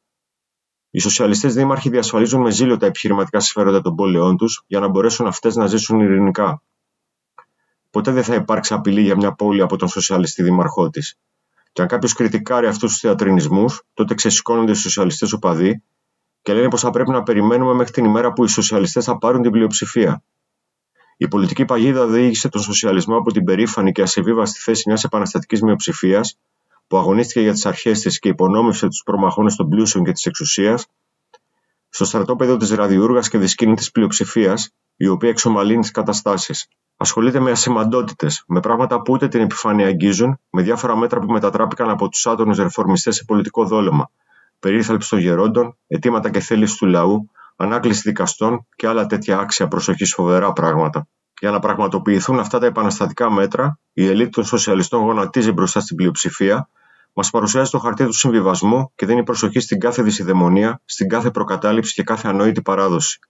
Οι σοσιαλιστές δήμαρχοι διασφαλίζουν με ζήλο τα επιχειρηματικά συμφέροντα των πόλεων τους για να μπορέσουν αυτές να ζήσουν ειρηνικά. Ποτέ δεν θα υπάρξει απειλή για μια πόλη από τον σοσιαλιστή δήμαρχό της. Και αν κάποιος κριτικάρει αυτούς τους θεατρινισμούς, τότε ξεσηκώνονται οι σοσιαλιστές οπαδοί και λένε πως θα πρέπει να περιμένουμε μέχρι την ημέρα που οι σοσιαλιστές θα πάρουν την πλειοψηφία. Η πολιτική παγίδα οδήγησε τον σοσιαλισμό από την περήφανη και ασεβίβαστη θέση μιας επαναστατικής μειοψηφίας, που αγωνίστηκε για τις αρχές της και υπονόμευσε τους προμαχώνες των πλούσιων και της εξουσίας, στο στρατόπεδο της ραδιούργας και δυσκίνητης πλειοψηφίας, η οποία εξομαλύνει τις καταστάσεις. Ασχολείται με ασημαντότητες, με πράγματα που ούτε την επιφάνεια αγγίζουν, με διάφορα μέτρα που μετατράπηκαν από τους άτονους ρεφορμιστές σε πολιτικό δόλωμα, περίθαλψη των γερόντων, αιτήματα και θέληση του λαού, ανάκληση δικαστών και άλλα τέτοια άξια προσοχής φοβερά πράγματα. Για να πραγματοποιηθούν αυτά τα επαναστατικά μέτρα, η ελίτ των σοσιαλιστών γονατίζει μπροστά στην πλειοψηφία, μας παρουσιάζει το χαρτί του συμβιβασμού και δίνει προσοχή στην κάθε δυσιδαιμονία, στην κάθε προκατάληψη και κάθε ανόητη παράδοση.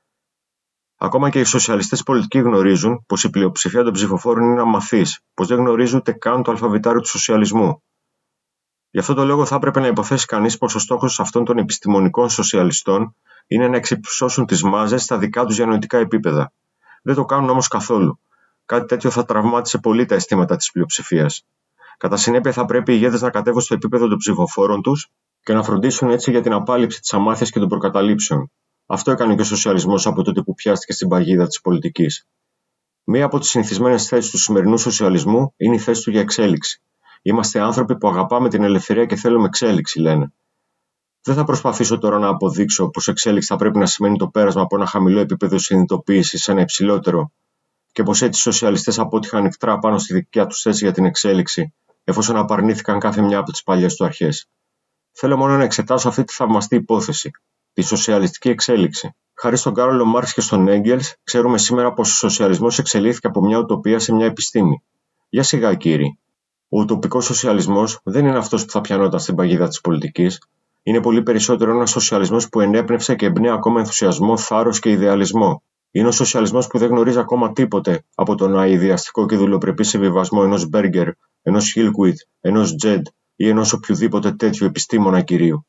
Ακόμα και οι σοσιαλιστές πολιτικοί γνωρίζουν πως η πλειοψηφία των ψηφοφόρων είναι αμαθής, πως δεν γνωρίζει ούτε καν το αλφαβητάριο του σοσιαλισμού. Γι' αυτό το λόγο θα έπρεπε να υποθέσει κανείς πως ο στόχος αυτών των επιστημονικών σοσιαλιστών είναι να εξυψώσουν τις μάζες στα δικά τους διανοητικά επίπεδα. Δεν το κάνουν όμως καθόλου. Κάτι τέτοιο θα τραυμάτισε πολύ τα αισθήματα της πλειοψηφίας. Κατά συνέπεια, θα πρέπει οι ηγέτες να κατέβουν στο επίπεδο των ψηφοφόρων τους και να φροντίσουν έτσι για την απάλληψη της αμάθειας και των προκαταλήψεων. Αυτό έκανε και ο σοσιαλισμός από τότε που πιάστηκε στην παγίδα της πολιτικής. Μία από τις συνηθισμένες θέσεις του σημερινού σοσιαλισμού είναι η θέση του για εξέλιξη. Είμαστε άνθρωποι που αγαπάμε την ελευθερία και θέλουμε εξέλιξη, λένε. Δεν θα προσπαθήσω τώρα να αποδείξω πως εξέλιξη θα πρέπει να σημαίνει το πέρασμα από ένα χαμηλό επίπεδο συνειδητοποίησης σε ένα υψηλότερο, και πως έτσι οι σοσιαλιστές απότυχαν ανοιχτά πάνω στη δικιά τους θέση για την εξέλιξη, εφόσον απαρνήθηκαν κάθε μια από τις παλιές του αρχές. Θέλω μόνο να εξετάσω αυτή τη θαυμαστή υπόθεση, τη σοσιαλιστική εξέλιξη. Χάρη στον Κάρολο Μάρξ και στον Έγγελς, ξέρουμε σήμερα πως ο σοσιαλισμός εξελίχθηκε από μια ουτοπία σε μια επιστήμη. Για σιγά, κύριοι. Ο ουτοπικός σοσιαλισμός δεν είναι αυτός που θα πιανόταν στην παγίδα της πολιτικής. Είναι πολύ περισσότερο ένας σοσιαλισμός που ενέπνευσε και εμπνέει ακόμα ενθουσιασμό, θάρρος και ιδεαλισμό. Είναι ο σοσιαλισμός που δεν γνωρίζει ακόμα τίποτε από τον αηδιαστικό και δουλοπρεπή συμβιβασμό ενός Μπέργκερ, ενός Χίλκουιτ, ενός Τζεντ ή ενός οποιοδήποτε τέτοιου επιστήμονα κυρίου.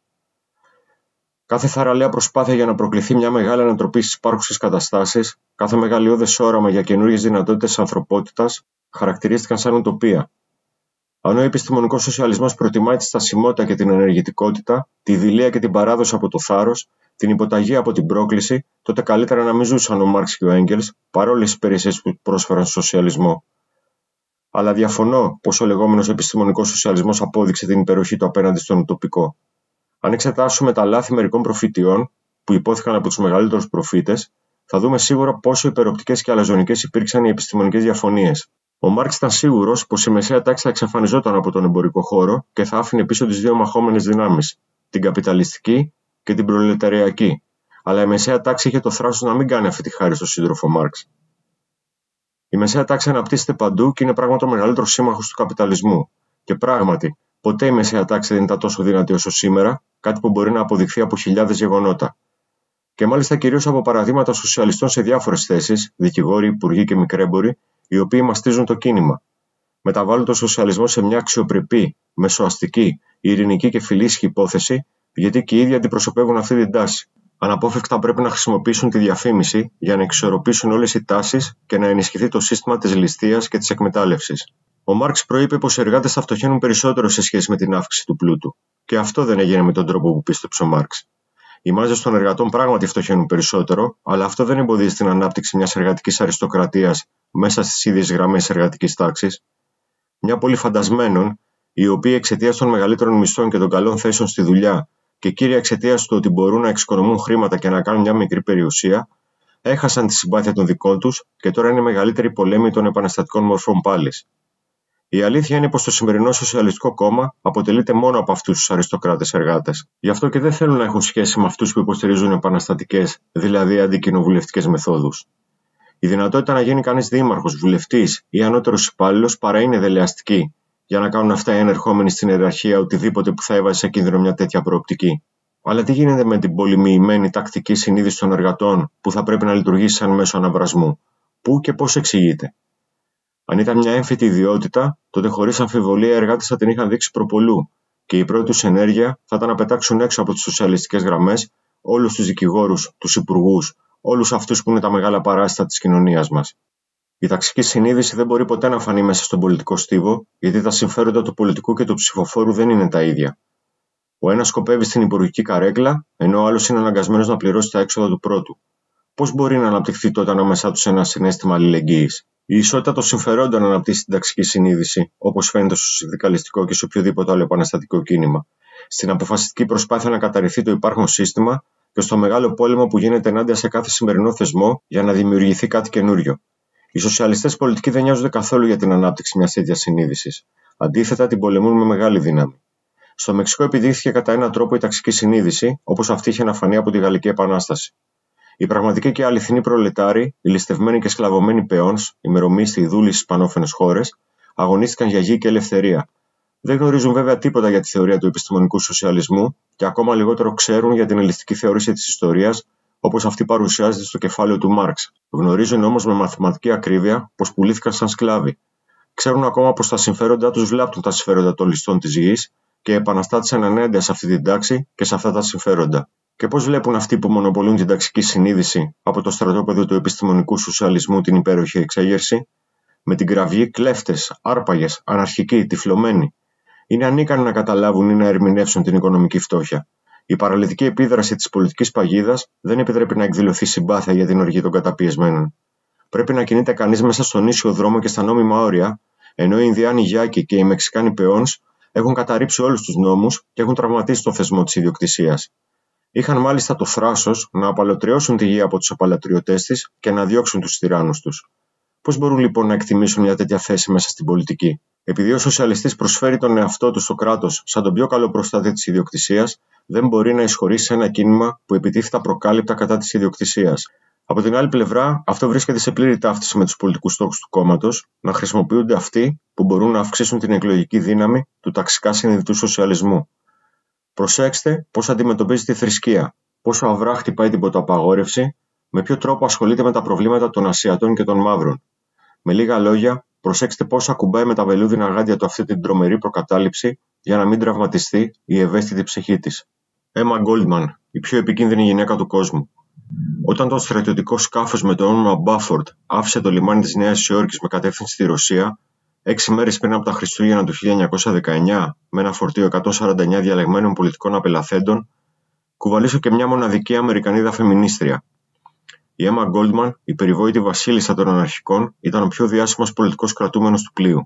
Κάθε θαραλέα προσπάθεια για να προκληθεί μια μεγάλη ανατροπή στις υπάρχουσες καταστάσεις, κάθε μεγαλειώδες όραμα για καινούριες δυνατότητες της ανθρωπότητας, χαρακτηρίστηκαν σαν ουτοπία. Αν ο επιστημονικός σοσιαλισμός προτιμάει τη στασιμότητα και την ενεργητικότητα, τη δειλία και την παράδοση από το θάρρος, την υποταγή από την πρόκληση, τότε καλύτερα να μην ζούσαν ο Μάρξ και ο Έγγελς, παρόλες τις υπηρεσίες που πρόσφεραν στο σοσιαλισμό. Αλλά διαφωνώ πως ο λεγόμενος επιστημονικός σοσιαλισμός απόδειξε την υπεροχή του απέναντι στον ουτοπικό. Αν εξετάσουμε τα λάθη μερικών προφητιών, που υπόθηκαν από τους μεγαλύτερους προφήτες, θα δούμε σίγουρα πόσο υπεροπτικές και αλαζονικές υπήρξαν οι επιστημονικές διαφωνίες. Ο Μάρξ ήταν σίγουρος πως η μεσαία τάξη θα εξαφανιζόταν από τον εμπορικό χώρο και θα άφηνε πίσω τις δύο μαχόμενες δυνάμεις, την καπιταλιστική και την προλεταριακή. Αλλά η μεσαία τάξη είχε το θράσος να μην κάνει αυτή τη χάρη στον σύντροφο Μάρξ. Η μεσαία τάξη αναπτύσσεται παντού και είναι πράγματι ο μεγαλύτερος σύμμαχος του καπιταλισμού. Και πράγματι, ποτέ η μεσαία τάξη δεν ήταν τόσο δυνατή όσο σήμερα, κάτι που μπορεί να αποδειχθεί από χιλιάδες γεγονότα. Και μάλιστα κυρίως από παραδείγματα σοσιαλιστών σε διάφορες θέσεις, δικηγόροι, υπουργοί και μικρέμποροι, οι οποίοι μαστίζουν το κίνημα. Μεταβάλλουν τον σοσιαλισμό σε μια αξιοπρεπή, μεσοαστική, ειρηνική και φιλήσυχη υπόθεση, γιατί και οι ίδιοι αντιπροσωπεύουν αυτή την τάση. Αναπόφευκτα πρέπει να χρησιμοποιήσουν τη διαφήμιση για να εξισορροπήσουν όλες οι τάσεις και να ενισχυθεί το σύστημα της ληστείας και της εκμετάλλευσης. Ο Μάρξ προείπε πως οι εργάτες θα φτωχαίνουν περισσότερο σε σχέση με την αύξηση του πλούτου. Και αυτό δεν έγινε με τον τρόπο που πίστεψε ο Μάρξ. Οι μάζες των εργατών πράγματι φτωχαίνουν περισσότερο, αλλά αυτό δεν εμποδίζει την ανάπτυξη μιας εργατικής αριστοκρατίας μέσα στις ίδιες γραμμές εργατικής τάξης. Μια πόλη φαντασμένων, οι οποίοι εξαιτίας των μεγαλύτερων μισθών και των καλών θέσεων στη δουλειά και κύρια εξαιτίας του ότι μπορούν να εξοικονομούν χρήματα και να κάνουν μια μικρή περιουσία, έχασαν τη συμπάθεια των δικών τους και τώρα είναι μεγαλύτερη πολέμη των επαναστατικών μορφών πάλης. Η αλήθεια είναι πως το σημερινό Σοσιαλιστικό Κόμμα αποτελείται μόνο από αυτούς τους αριστοκράτες εργάτες. Γι' αυτό και δεν θέλουν να έχουν σχέση με αυτούς που υποστηρίζουν επαναστατικές, δηλαδή αντικοινοβουλευτικές μεθόδους. Η δυνατότητα να γίνει κανείς δήμαρχος, βουλευτής ή ανώτερος υπάλληλος παρά είναι δελεαστική, για να κάνουν αυτά οι ενερχόμενοι στην ιεραρχία οτιδήποτε που θα έβαζε σε κίνδυνο μια τέτοια προοπτική. Αλλά τι γίνεται με την πολυμοιημένη τακτική συνείδηση των εργατών που θα πρέπει να λειτουργήσει σαν μέσο αναβρασμού, πού και πώς εξηγείται? Αν ήταν μια έμφυτη ιδιότητα, τότε χωρίς αμφιβολία οι εργάτες θα την είχαν δείξει προπολού και η πρώτη τους ενέργεια θα ήταν να πετάξουν έξω από τις σοσιαλιστικές γραμμές όλους τους δικηγόρους, τους υπουργούς, όλους αυτούς που είναι τα μεγάλα παράσιτα της κοινωνίας μας. Η ταξική συνείδηση δεν μπορεί ποτέ να φανεί μέσα στον πολιτικό στίβο, γιατί τα συμφέροντα του πολιτικού και του ψηφοφόρου δεν είναι τα ίδια. Ο ένας σκοπεύει στην υπουργική καρέκλα, ενώ ο άλλος είναι αναγκασμένος να πληρώσει τα έξοδα του πρώτου. Πώς μπορεί να αναπτυχθεί τότε ανάμεσά τους ένα συναίσθημα αλληλεγγύης? Η ισότητα των συμφερόντων αναπτύσσει την ταξική συνείδηση, όπως φαίνεται στο συνδικαλιστικό και σε οποιοδήποτε άλλο επαναστατικό κίνημα, στην αποφασιστική προσπάθεια να καταρριφθεί το υπάρχον σύστημα και στο μεγάλο πόλεμο που γίνεται ενάντια σε κάθε σημερινό θεσμό για να δημιουργηθεί κάτι καινούριο. Οι σοσιαλιστές πολιτικοί δεν νοιάζονται καθόλου για την ανάπτυξη μιας τέτοιας συνείδησης. Αντίθετα, την πολεμούν με μεγάλη δύναμη. Στο Μεξικό επιδείχθηκε κατά έναν τρόπο η ταξική συνείδηση, όπως αυτή είχε να φανεί από τη Γαλλική Επανάσταση. Οι πραγματικοί και αληθινοί προλετάροι, οι ληστευμένοι και σκλαβωμένοι πεόνς, οι μερομίσθοι, οι δούλοι στις ισπανόφωνες χώρες, αγωνίστηκαν για γη και ελευθερία. Δεν γνωρίζουν βέβαια τίποτα για τη θεωρία του επιστημονικού σοσιαλισμού και ακόμα λιγότερο ξέρουν για την ελιστική θεώρηση της ιστορίας, όπως αυτή παρουσιάζεται στο κεφάλαιο του Μάρξ. Γνωρίζουν όμως με μαθηματική ακρίβεια πως πουλήθηκαν σαν σκλάβοι. Ξέρουν ακόμα πως τα συμφέροντά τους βλάπτουν τα συμφέροντα των ληστών της γης και επαναστάτησαν ενάντια σε αυτή την τάξη και σε αυτά τα συμφέροντα. Και πώς βλέπουν αυτοί που μονοπολούν την ταξική συνείδηση από το στρατόπεδο του επιστημονικού σοσιαλισμού την υπέροχη εξέγερση? Με την κραυγή κλέφτες, άρπαγες, αναρχικοί, τυφλωμένοι. Είναι ανίκανοι να καταλάβουν ή να ερμηνεύσουν την οικονομική φτώχεια. Η παραλυτική επίδραση της πολιτικής παγίδας δεν επιτρέπει να εκδηλωθεί συμπάθεια για την οργή των καταπιεσμένων. Πρέπει να κινείται κανείς μέσα στον ίσιο δρόμο και στα νόμιμα όρια, ενώ οι Ινδιάνοι Γιάκοι και οι Μεξικάνοι Πεόνς έχουν καταρρύψει όλους τους νόμους και έχουν τραυματίσει τον θεσμό της ιδιοκτησίας. Είχαν μάλιστα το θράσος να απαλωτριώσουν τη γη από τους απαλωτριωτές της και να διώξουν τους τυράννους τους. Πώς μπορούν λοιπόν να εκτιμήσουν μια τέτοια θέση μέσα στην πολιτική? Επειδή ο σοσιαλιστής προσφέρει τον εαυτό του στο κράτος σαν τον πιο καλό προστάτη της ιδιοκτησίας, δεν μπορεί να εισχωρήσει ένα κίνημα που επιτίθεται απροκάλυπτα κατά της ιδιοκτησίας. Από την άλλη πλευρά, αυτό βρίσκεται σε πλήρη ταύτιση με τους πολιτικούς στόχους του κόμματος, να χρησιμοποιούνται αυτοί που μπορούν να αυξήσουν την εκλογική δύναμη του ταξικά συνειδητού σοσιαλισμού. Προσέξτε πώς αντιμετωπίζει τη θρησκεία, πόσο αυρά χτυπάει την ποτοαπαγόρευση, με ποιο τρόπο ασχολείται με τα προβλήματα των Ασιατών και των Μαύρων. Με λίγα λόγια, προσέξτε πώς ακουμπάει με τα βελούδινα γάντια του αυτή την τρομερή προκατάληψη για να μην τραυματιστεί η ευαίσθητη ψυχή της. Έμα Γκόλντμαν, η πιο επικίνδυνη γυναίκα του κόσμου. Όταν το στρατιωτικό σκάφος με το όνομα Μπάφορντ άφησε το λιμάνι της Νέας Υόρκης με κατεύθυνση στη Ρωσία, 6 μέρες πριν από τα Χριστούγεννα του 1919, με ένα φορτίο 149 διαλεγμένων πολιτικών απελαθέντων, κουβαλούσε και μια μοναδική Αμερικανίδα φεμινίστρια. Η Έμα Γκόλντμαν, η περιβόητη βασίλισσα των αναρχικών, ήταν ο πιο διάσημος πολιτικός κρατούμενος του πλοίου.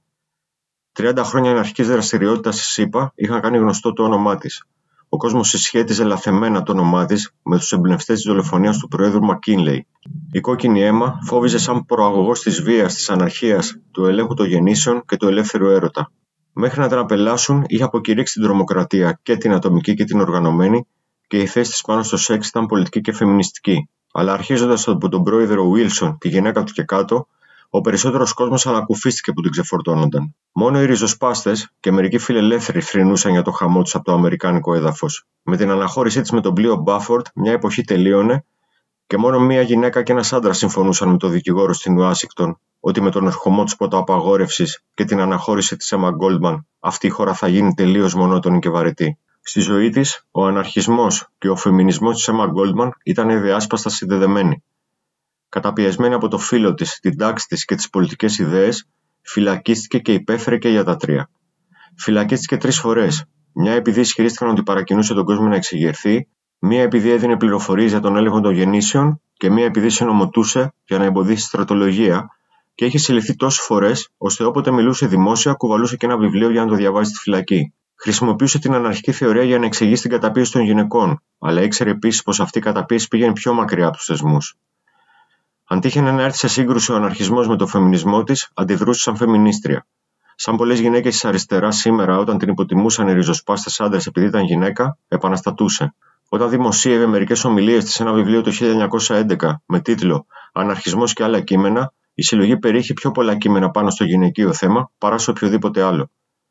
30 χρόνια αναρχικής δραστηριότητας στη ΣΥΠΑ είχαν κάνει γνωστό το όνομά της. Ο κόσμος συσχέτιζε λαθεμμένα το όνομά της με τους εμπνευστές της δολοφονίας του Προέδρου Μακκίνλεϊ. Η κόκκινη Έμα φόβιζε σαν προαγωγός της βίας, της αναρχίας, του ελέγχου των γεννήσεων και του ελεύθερου έρωτα. Μέχρι να την απελάσουν, είχε αποκηρύξει την τρομοκρατία και την ατομική και την οργανωμένη, και η θέση της πάνω στο σεξ ήταν πολιτική και φεμινιστική. Αλλά αρχίζοντας από τον πρόεδρο Βίλσον, τη γυναίκα του και κάτω, ο περισσότερος κόσμος ανακουφίστηκε που την ξεφορτώνονταν. Μόνο οι ριζοσπάστες και μερικοί φιλελεύθεροι θρηνούσαν για το χαμό τους από το αμερικάνικο έδαφος. Με την αναχώρησή της με τον πλοίο Μπάφορντ, μια εποχή τελείωνε και μόνο μία γυναίκα και ένας άντρας συμφωνούσαν με τον δικηγόρο στην Ουάσιγκτον ότι με τον ερχομό της ποτοαπαγόρευσης και την αναχώρηση της Έμα Γκόλντμαν αυτή η χώρα θα γίνει τελείως μονότονη και βαρετή. Στη ζωή της, ο αναρχισμός και ο φεμινισμός της Έμα Γκόλντμαν ήταν διάσπαστα συνδεδεμένοι. Καταπιεσμένη από το φύλο της, την τάξη της και τις πολιτικές ιδέες, φυλακίστηκε και υπέφερε και για τα τρία. Φυλακίστηκε 3 φορές. Μια επειδή ισχυρίστηκαν ότι παρακινούσε τον κόσμο να εξεγερθεί, μία επειδή έδινε πληροφορίες για τον έλεγχο των γεννήσεων και μία επειδή συνομωτούσε για να εμποδίσει στρατολογία, και είχε συλληφθεί τόσες φορές, ώστε όποτε μιλούσε δημόσια, κουβαλούσε και ένα βιβλίο για να το διαβάζει στη φυλακή. Χρησιμοποιούσε την αναρχική θεωρία για να εξηγήσει την καταπίεση των γυναικών, αλλά ήξερε επίσης πως αυτή η καταπίεση πήγαινε πιο μακριά από τους θεσμούς. Αν τύχαινε να έρθει σε σύγκρουση ο αναρχισμός με το φεμινισμό της, αντιδρούσε σαν φεμινίστρια. Σαν πολλές γυναίκες της αριστεράς σήμερα, όταν την υποτιμούσαν οι ριζοσπάστες άντρες επειδή ήταν γυναίκα, επαναστατούσε. Όταν δημοσίευε μερικές ομιλίες της σε ένα βιβλίο το 1911 με τίτλο «Αναρχισμός και άλλα κείμενα», η συλλογή περιείχε πιο πολλά κείμενα πάνω στο γυναικείο θέμα παρά σε οποιοδήποτε άλλο.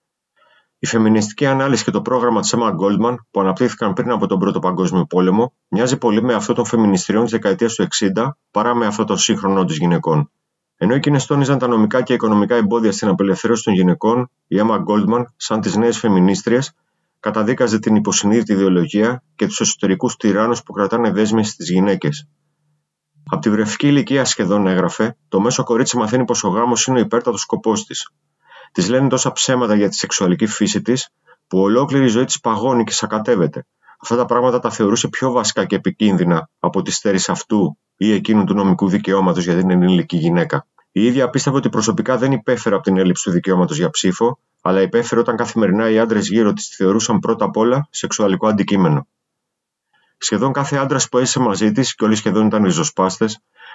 Η φεμινιστική ανάλυση και το πρόγραμμα της Έμα Γκόλντμαν, που αναπτύχθηκαν πριν από τον Πρώτο Παγκόσμιο Πόλεμο, μοιάζει πολύ με αυτό των φεμινιστριών της δεκαετίας του 60 παρά με αυτό των σύγχρονων της γυναικών. Ενώ εκείνες τόνιζαν τα νομικά και οικονομικά εμπόδια στην απελευθέρωση των γυναικών, η Έμα Γκόλντμαν, σαν τις νέες φεμινίστριες, καταδίκαζε την υποσυνείδητη ιδεολογία και τους εσωτερικούς τυράννους που κρατάνε δέσμες στις γυναίκες. Από τη βρεφική ηλικία σχεδόν, έγραφε, το μέσο κορίτσι μαθαίνει πως ο γάμος είναι ο υπέρτατος σκοπός της. Της λένε τόσα ψέματα για τη σεξουαλική φύση της, που ολόκληρη η ζωή της παγώνει και σακατεύεται. Αυτά τα πράγματα τα θεωρούσε πιο βασικά και επικίνδυνα από τη στέρηση αυτού ή εκείνου του νομικού δικαιώματος για την ενήλικη γυναίκα. Η ίδια πίστευε ότι προσωπικά δεν υπέφερε από την έλλειψη του δικαιώματος για ψήφο, αλλά υπέφερε όταν καθημερινά οι άντρες γύρω της τη θεωρούσαν πρώτα απ' όλα σεξουαλικό αντικείμενο. Σχεδόν κάθε άντρας που έζησε μαζί της, και όλοι σχεδόν ήταν ριζοσπάστες,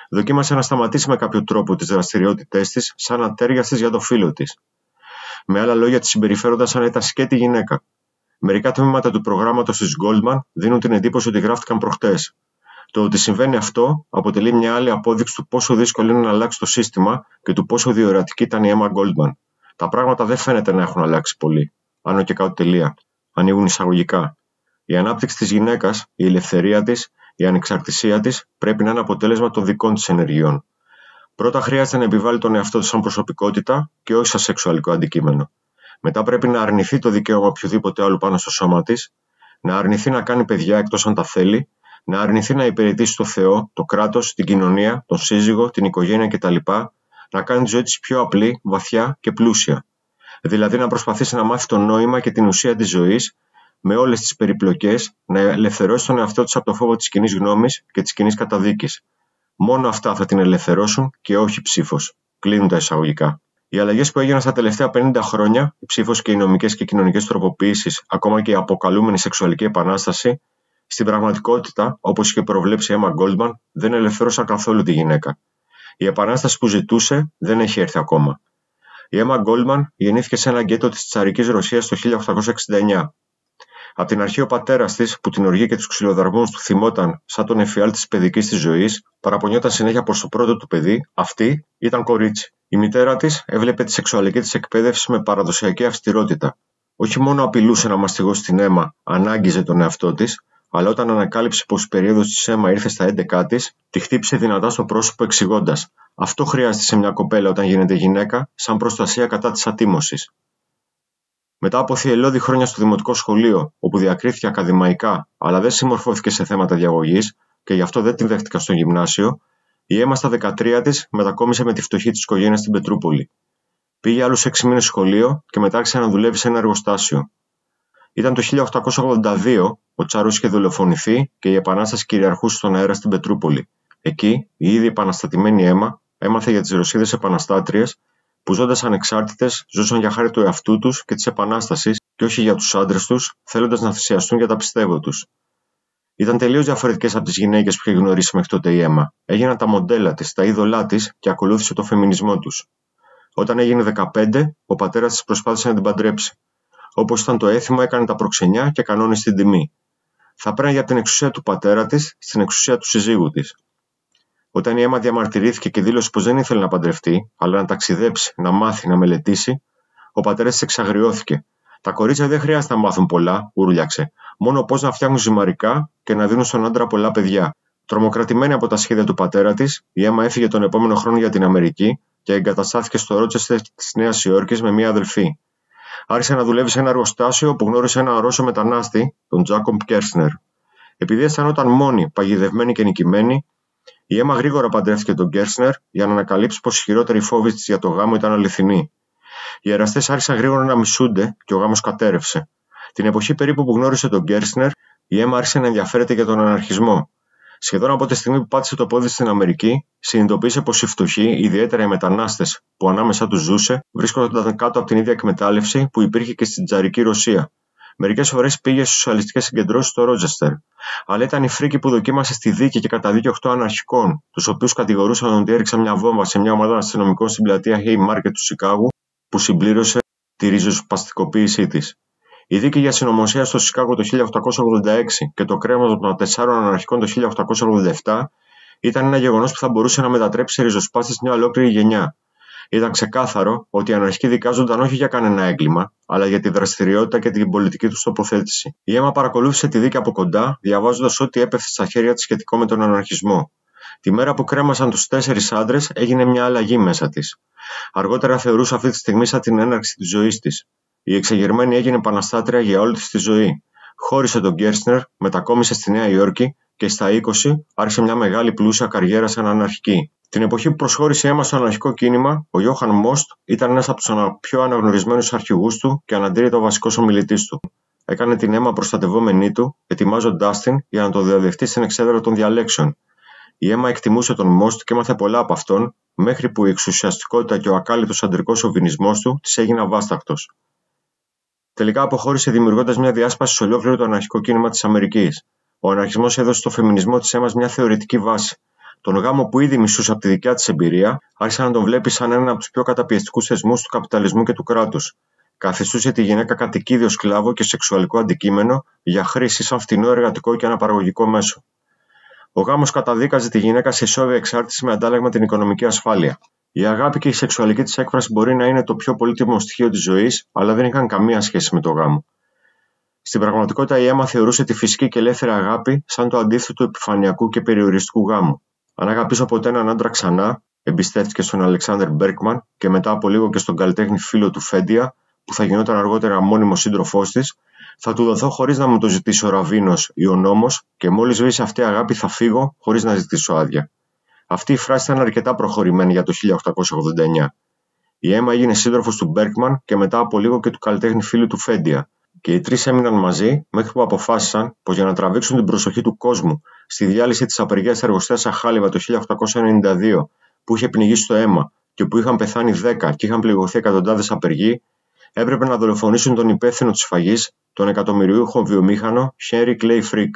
δοκίμασε να σταματήσει με κάποιο τρόπο τις δραστηριότητές της, σαν ατέριαστες για το φίλο της. Με άλλα λόγια, τη συμπεριφέρονταν σαν να ήταν σκέτη γυναίκα. Μερικά τμήματα του προγράμματος της Goldman δίνουν την εντύπωση ότι γράφτηκαν προχτές. Το ότι συμβαίνει αυτό αποτελεί μια άλλη απόδειξη του πόσο δύσκολο είναι να αλλάξει το σύστημα και του πόσο διορατική ήταν η Emma Goldman. Τα πράγματα δεν φαίνεται να έχουν αλλάξει πολύ. Άνω και κάτω τελεία. Ανοίγουν εισαγωγικά. Η ανάπτυξη της γυναίκας, η ελευθερία της, η ανεξαρτησία της πρέπει να είναι αποτέλεσμα των δικών της ενεργειών. Πρώτα χρειάζεται να επιβάλλει τον εαυτό της σαν προσωπικότητα και όχι σαν σεξουαλικό αντικείμενο. Μετά πρέπει να αρνηθεί το δικαίωμα οποιοδήποτε άλλου πάνω στο σώμα της, να αρνηθεί να κάνει παιδιά εκτός αν τα θέλει, να αρνηθεί να υπηρετήσει το Θεό, το κράτος, την κοινωνία, τον σύζυγο, την οικογένεια κτλ. Να κάνει τη ζωή της πιο απλή, βαθιά και πλούσια. Δηλαδή να προσπαθήσει να μάθει το νόημα και την ουσία της ζωής, με όλες τις περιπλοκές, να ελευθερώσει τον εαυτό της από το φόβο της κοινής γνώμης και της κοινής καταδίκης. Μόνο αυτά θα την ελευθερώσουν και όχι ψήφος. Κλείνουν τα εισαγωγικά. Οι αλλαγές που έγιναν στα τελευταία 50 χρόνια, η ψήφος και οι νομικές και κοινωνικές τροποποιήσεις, ακόμα και η αποκαλούμενη σεξουαλική επανάσταση, στην πραγματικότητα, όπως είχε προβλέψει η Emma Goldman, δεν ελευθέρωσαν καθόλου τη γυναίκα. Η επανάσταση που ζητούσε δεν έχει έρθει ακόμα. Η Emma Goldman γεννήθηκε σε ένα γκέτο της τσαρικής Ρωσίας το 1869. Από την αρχή ο πατέρας της, που την οργή και τους ξυλοδαρμούς του θυμόταν σαν τον εφιάλτη της παιδικής της ζωής, παραπονιόταν συνέχεια πως το πρώτο του παιδί, αυτή, ήταν κορίτσι. Η μητέρα της έβλεπε τη σεξουαλική της εκπαίδευση με παραδοσιακή αυστηρότητα. Όχι μόνο απειλούσε να μαστιγώσει την Emma, ανάγκιζε τον εαυτό της, αλλά όταν ανακάλυψε πως η περίοδος της Emma ήρθε στα 11 της, τη χτύπησε δυνατά στο πρόσωπο εξηγώντας: «Αυτό χρειάζεται σε μια κοπέλα όταν γίνεται γυναίκα, σαν προστασία κατά της ατίμωσης». Μετά από θυελλώδη χρόνια στο δημοτικό σχολείο, όπου διακρίθηκε ακαδημαϊκά, αλλά δεν συμμορφώθηκε σε θέματα διαγωγής και γι' αυτό δεν την δέχτηκαν στο γυμνάσιο, η Emma στα 13 της μετακόμισε με τη φτωχή της οικογένεια στην Πετρούπολη. Πήγε άλλους 6 μήνες σχολείο και μετά άρχισε να δουλεύει σε ένα εργοστάσιο. Ήταν το 1882, ο Τσάρος είχε δολοφονηθεί και η Επανάσταση κυριαρχούσε στον αέρα στην Πετρούπολη. Εκεί, η ήδη επαναστατημένη Emma έμαθε για τις Ρωσίδες επαναστάτριες που ζώντας ανεξάρτητες ζούσαν για χάρη του εαυτού τους και της Επανάστασης και όχι για τους άντρες τους, θέλοντας να θυσιαστούν για τα πιστεύω τους. Ήταν τελείως διαφορετικές από τις γυναίκες που είχε γνωρίσει μέχρι τότε η Emma. Έγιναν τα μοντέλα της, τα είδωλά της και ακολούθησε το φεμινισμό τους. Όταν έγινε 15, ο πατέρας της προσπάθησε να την παντρέψει. Όπως ήταν το έθιμο, έκανε τα προξενιά και κανόνισε την τιμή. Θα πρέναγε από την εξουσία του πατέρα της στην εξουσία του συζύγου της. Όταν η Emma διαμαρτυρήθηκε και δήλωσε πως δεν ήθελε να παντρευτεί, αλλά να ταξιδέψει, να μάθει, να μελετήσει, ο πατέρας της εξαγριώθηκε. «Τα κορίτσια δεν χρειάζεται να μάθουν πολλά», ούρλιαξε, «μόνο πώς να φτιάχνουν ζυμαρικά και να δίνουν στον άντρα πολλά παιδιά». Τρομοκρατημένη από τα σχέδια του πατέρα της, η Emma έφυγε τον επόμενο χρόνο για την Αμερική και εγκαταστάθηκε στο Ρότσεστερ της Νέας Υόρκης με μία αδελφή. Άρχισε να δουλεύει σε ένα εργοστάσιο όπου γνώρισε έναν Ρώσο μετανάστη, τον Τζάκομ Κέρσνερ. Επειδή αισθανόταν μόνη, παγιδευμένη και νικημένη, η Emma γρήγορα παντρεύτηκε τον Κέρσνερ για να ανακαλύψει πως οι χειρότεροι φόβοι της για το γάμο ήταν αληθινοί. Οι εραστές άρχισαν γρήγορα να μισούνται και ο γάμος κατέρευσε. Την εποχή περίπου που γνώρισε τον Κέρσνερ, η Emma άρχισε να ενδιαφέρεται για τον αναρχισμό. Σχεδόν από τη στιγμή που πάτησε το πόδι στην Αμερική, συνειδητοποίησε πως οι φτωχοί, ιδιαίτερα οι μετανάστες που ανάμεσά τους ζούσε, βρίσκονταν κάτω από την ίδια εκμετάλλευση που υπήρχε και στην τσαρική Ρωσία. Μερικές φορές πήγε στις σοσιαλιστικές συγκεντρώσεις στο Ρότζεστερ. Αλλά ήταν η φρίκη που δοκίμασε στη δίκη και καταδίκη 8 αναρχικών, τους οποίους κατηγορούσαν ότι έριξαν μια βόμβα σε μια ομάδα αστυνομικών στην πλατεία Haymarket του Σικάγου, που συμπλήρωσε τη ριζοσπαστικοποίησή της. Η δίκη για συνωμοσία στο Σικάγο το 1886 και το κρέμα των 4 αναρχικών το 1887 ήταν ένα γεγονός που θα μπορούσε να μετατρέψει σε ριζοσπάστες μια ολόκληρη γενιά. Ήταν ξεκάθαρο ότι οι αναρχικοί δικάζονταν όχι για κανένα έγκλημα, αλλά για τη δραστηριότητα και την πολιτική τους τοποθέτηση. Η Emma παρακολούθησε τη δίκη από κοντά, διαβάζοντας ό,τι έπεφτε στα χέρια της σχετικό με τον αναρχισμό. Τη μέρα που κρέμασαν τους 4 άντρες, έγινε μια αλλαγή μέσα της. Αργότερα θεωρούσε αυτή τη στιγμή σαν την έναρξη της ζωής της. Η εξεγερμένη έγινε επαναστάτρια για όλη της τη ζωή. Χώρισε τον Κέρσνερ, μετακόμισε στη Νέα Υόρκη και στα 20 άρχισε μια μεγάλη πλούσια καριέρα σαν αναρχική. Την εποχή που προσχώρησε η Emma στο αναρχικό κίνημα, ο Γιόχαν Μόστ ήταν ένας από τους πιο αναγνωρισμένους αρχηγούς του και αναντήρητο βασικός ομιλητής του. Έκανε την Emma προστατευόμενή του, ετοιμάζοντάς την για να το διαδεχτεί στην εξέδρα των διαλέξεων. Η Emma εκτιμούσε τον Μόστ και έμαθε πολλά από αυτόν, μέχρι που η εξουσιαστικότητα και ο ακάλυπτος αντρικός σοβινισμός του της έγινε αβάστακτος. Τελικά αποχώρησε δημιουργώντας μια διάσπαση σε ολόκληρο το αναρχικό κίνημα της Αμερικής. Ο αναρχισμός έδωσε στο φεμινισμό της Emma μια θεωρητική βάση. Τον γάμο που ήδη μισούσε από τη δικιά της εμπειρία, άρχισε να τον βλέπει σαν έναν από τους πιο καταπιεστικούς θεσμούς του καπιταλισμού και του κράτους. Καθιστούσε τη γυναίκα κατοικίδιο σκλάβο και σεξουαλικό αντικείμενο για χρήση σαν φτηνό εργατικό και αναπαραγωγικό μέσο. Ο γάμος καταδίκαζε τη γυναίκα σε ισόβια εξάρτηση με αντάλλαγμα την οικονομική ασφάλεια. Η αγάπη και η σεξουαλική της έκφραση μπορεί να είναι το πιο πολύτιμο στοιχείο της ζωής, αλλά δεν είχαν καμία σχέση με το γάμο. Στην πραγματικότητα, η Έμα θεωρούσε τη φυσική και ελεύθερη αγάπη σαν το αντίθετο του επιφανειακού και περιοριστικού γάμου. Αν αγαπήσω ποτέ έναν άντρα ξανά, εμπιστεύτηκε στον Αλεξάνδερ Μπέρκμαν και μετά από λίγο και στον καλλιτέχνη φίλο του Φέντια, που θα γινόταν αργότερα μόνιμος σύντροφός της, θα του δοθώ χωρίς να μου το ζητήσει ο ραβίνος ή ο νόμος, και μόλις βρει αυτή η αγάπη θα φύγω χωρίς να ζητήσω άδεια. Αυτή η φράση ήταν αρκετά προχωρημένη για το 1889. Η Έμα έγινε σύντροφος του Μπέρκμαν και μετά από λίγο και του καλλιτέχνη φίλου του Φέντια, και οι τρεις έμειναν μαζί μέχρι που αποφάσισαν πως για να τραβήξουν την προσοχή του κόσμου στη διάλυση της απεργίας στα εργοστάσια Χάλιβα το 1892, που είχε πνιγεί το αίμα και που είχαν πεθάνει 10 και είχαν πληγωθεί εκατοντάδες απεργοί, έπρεπε να δολοφονήσουν τον υπεύθυνο της φαγής, τον εκατομμυριούχο βιομήχανο Henry Clay Frick.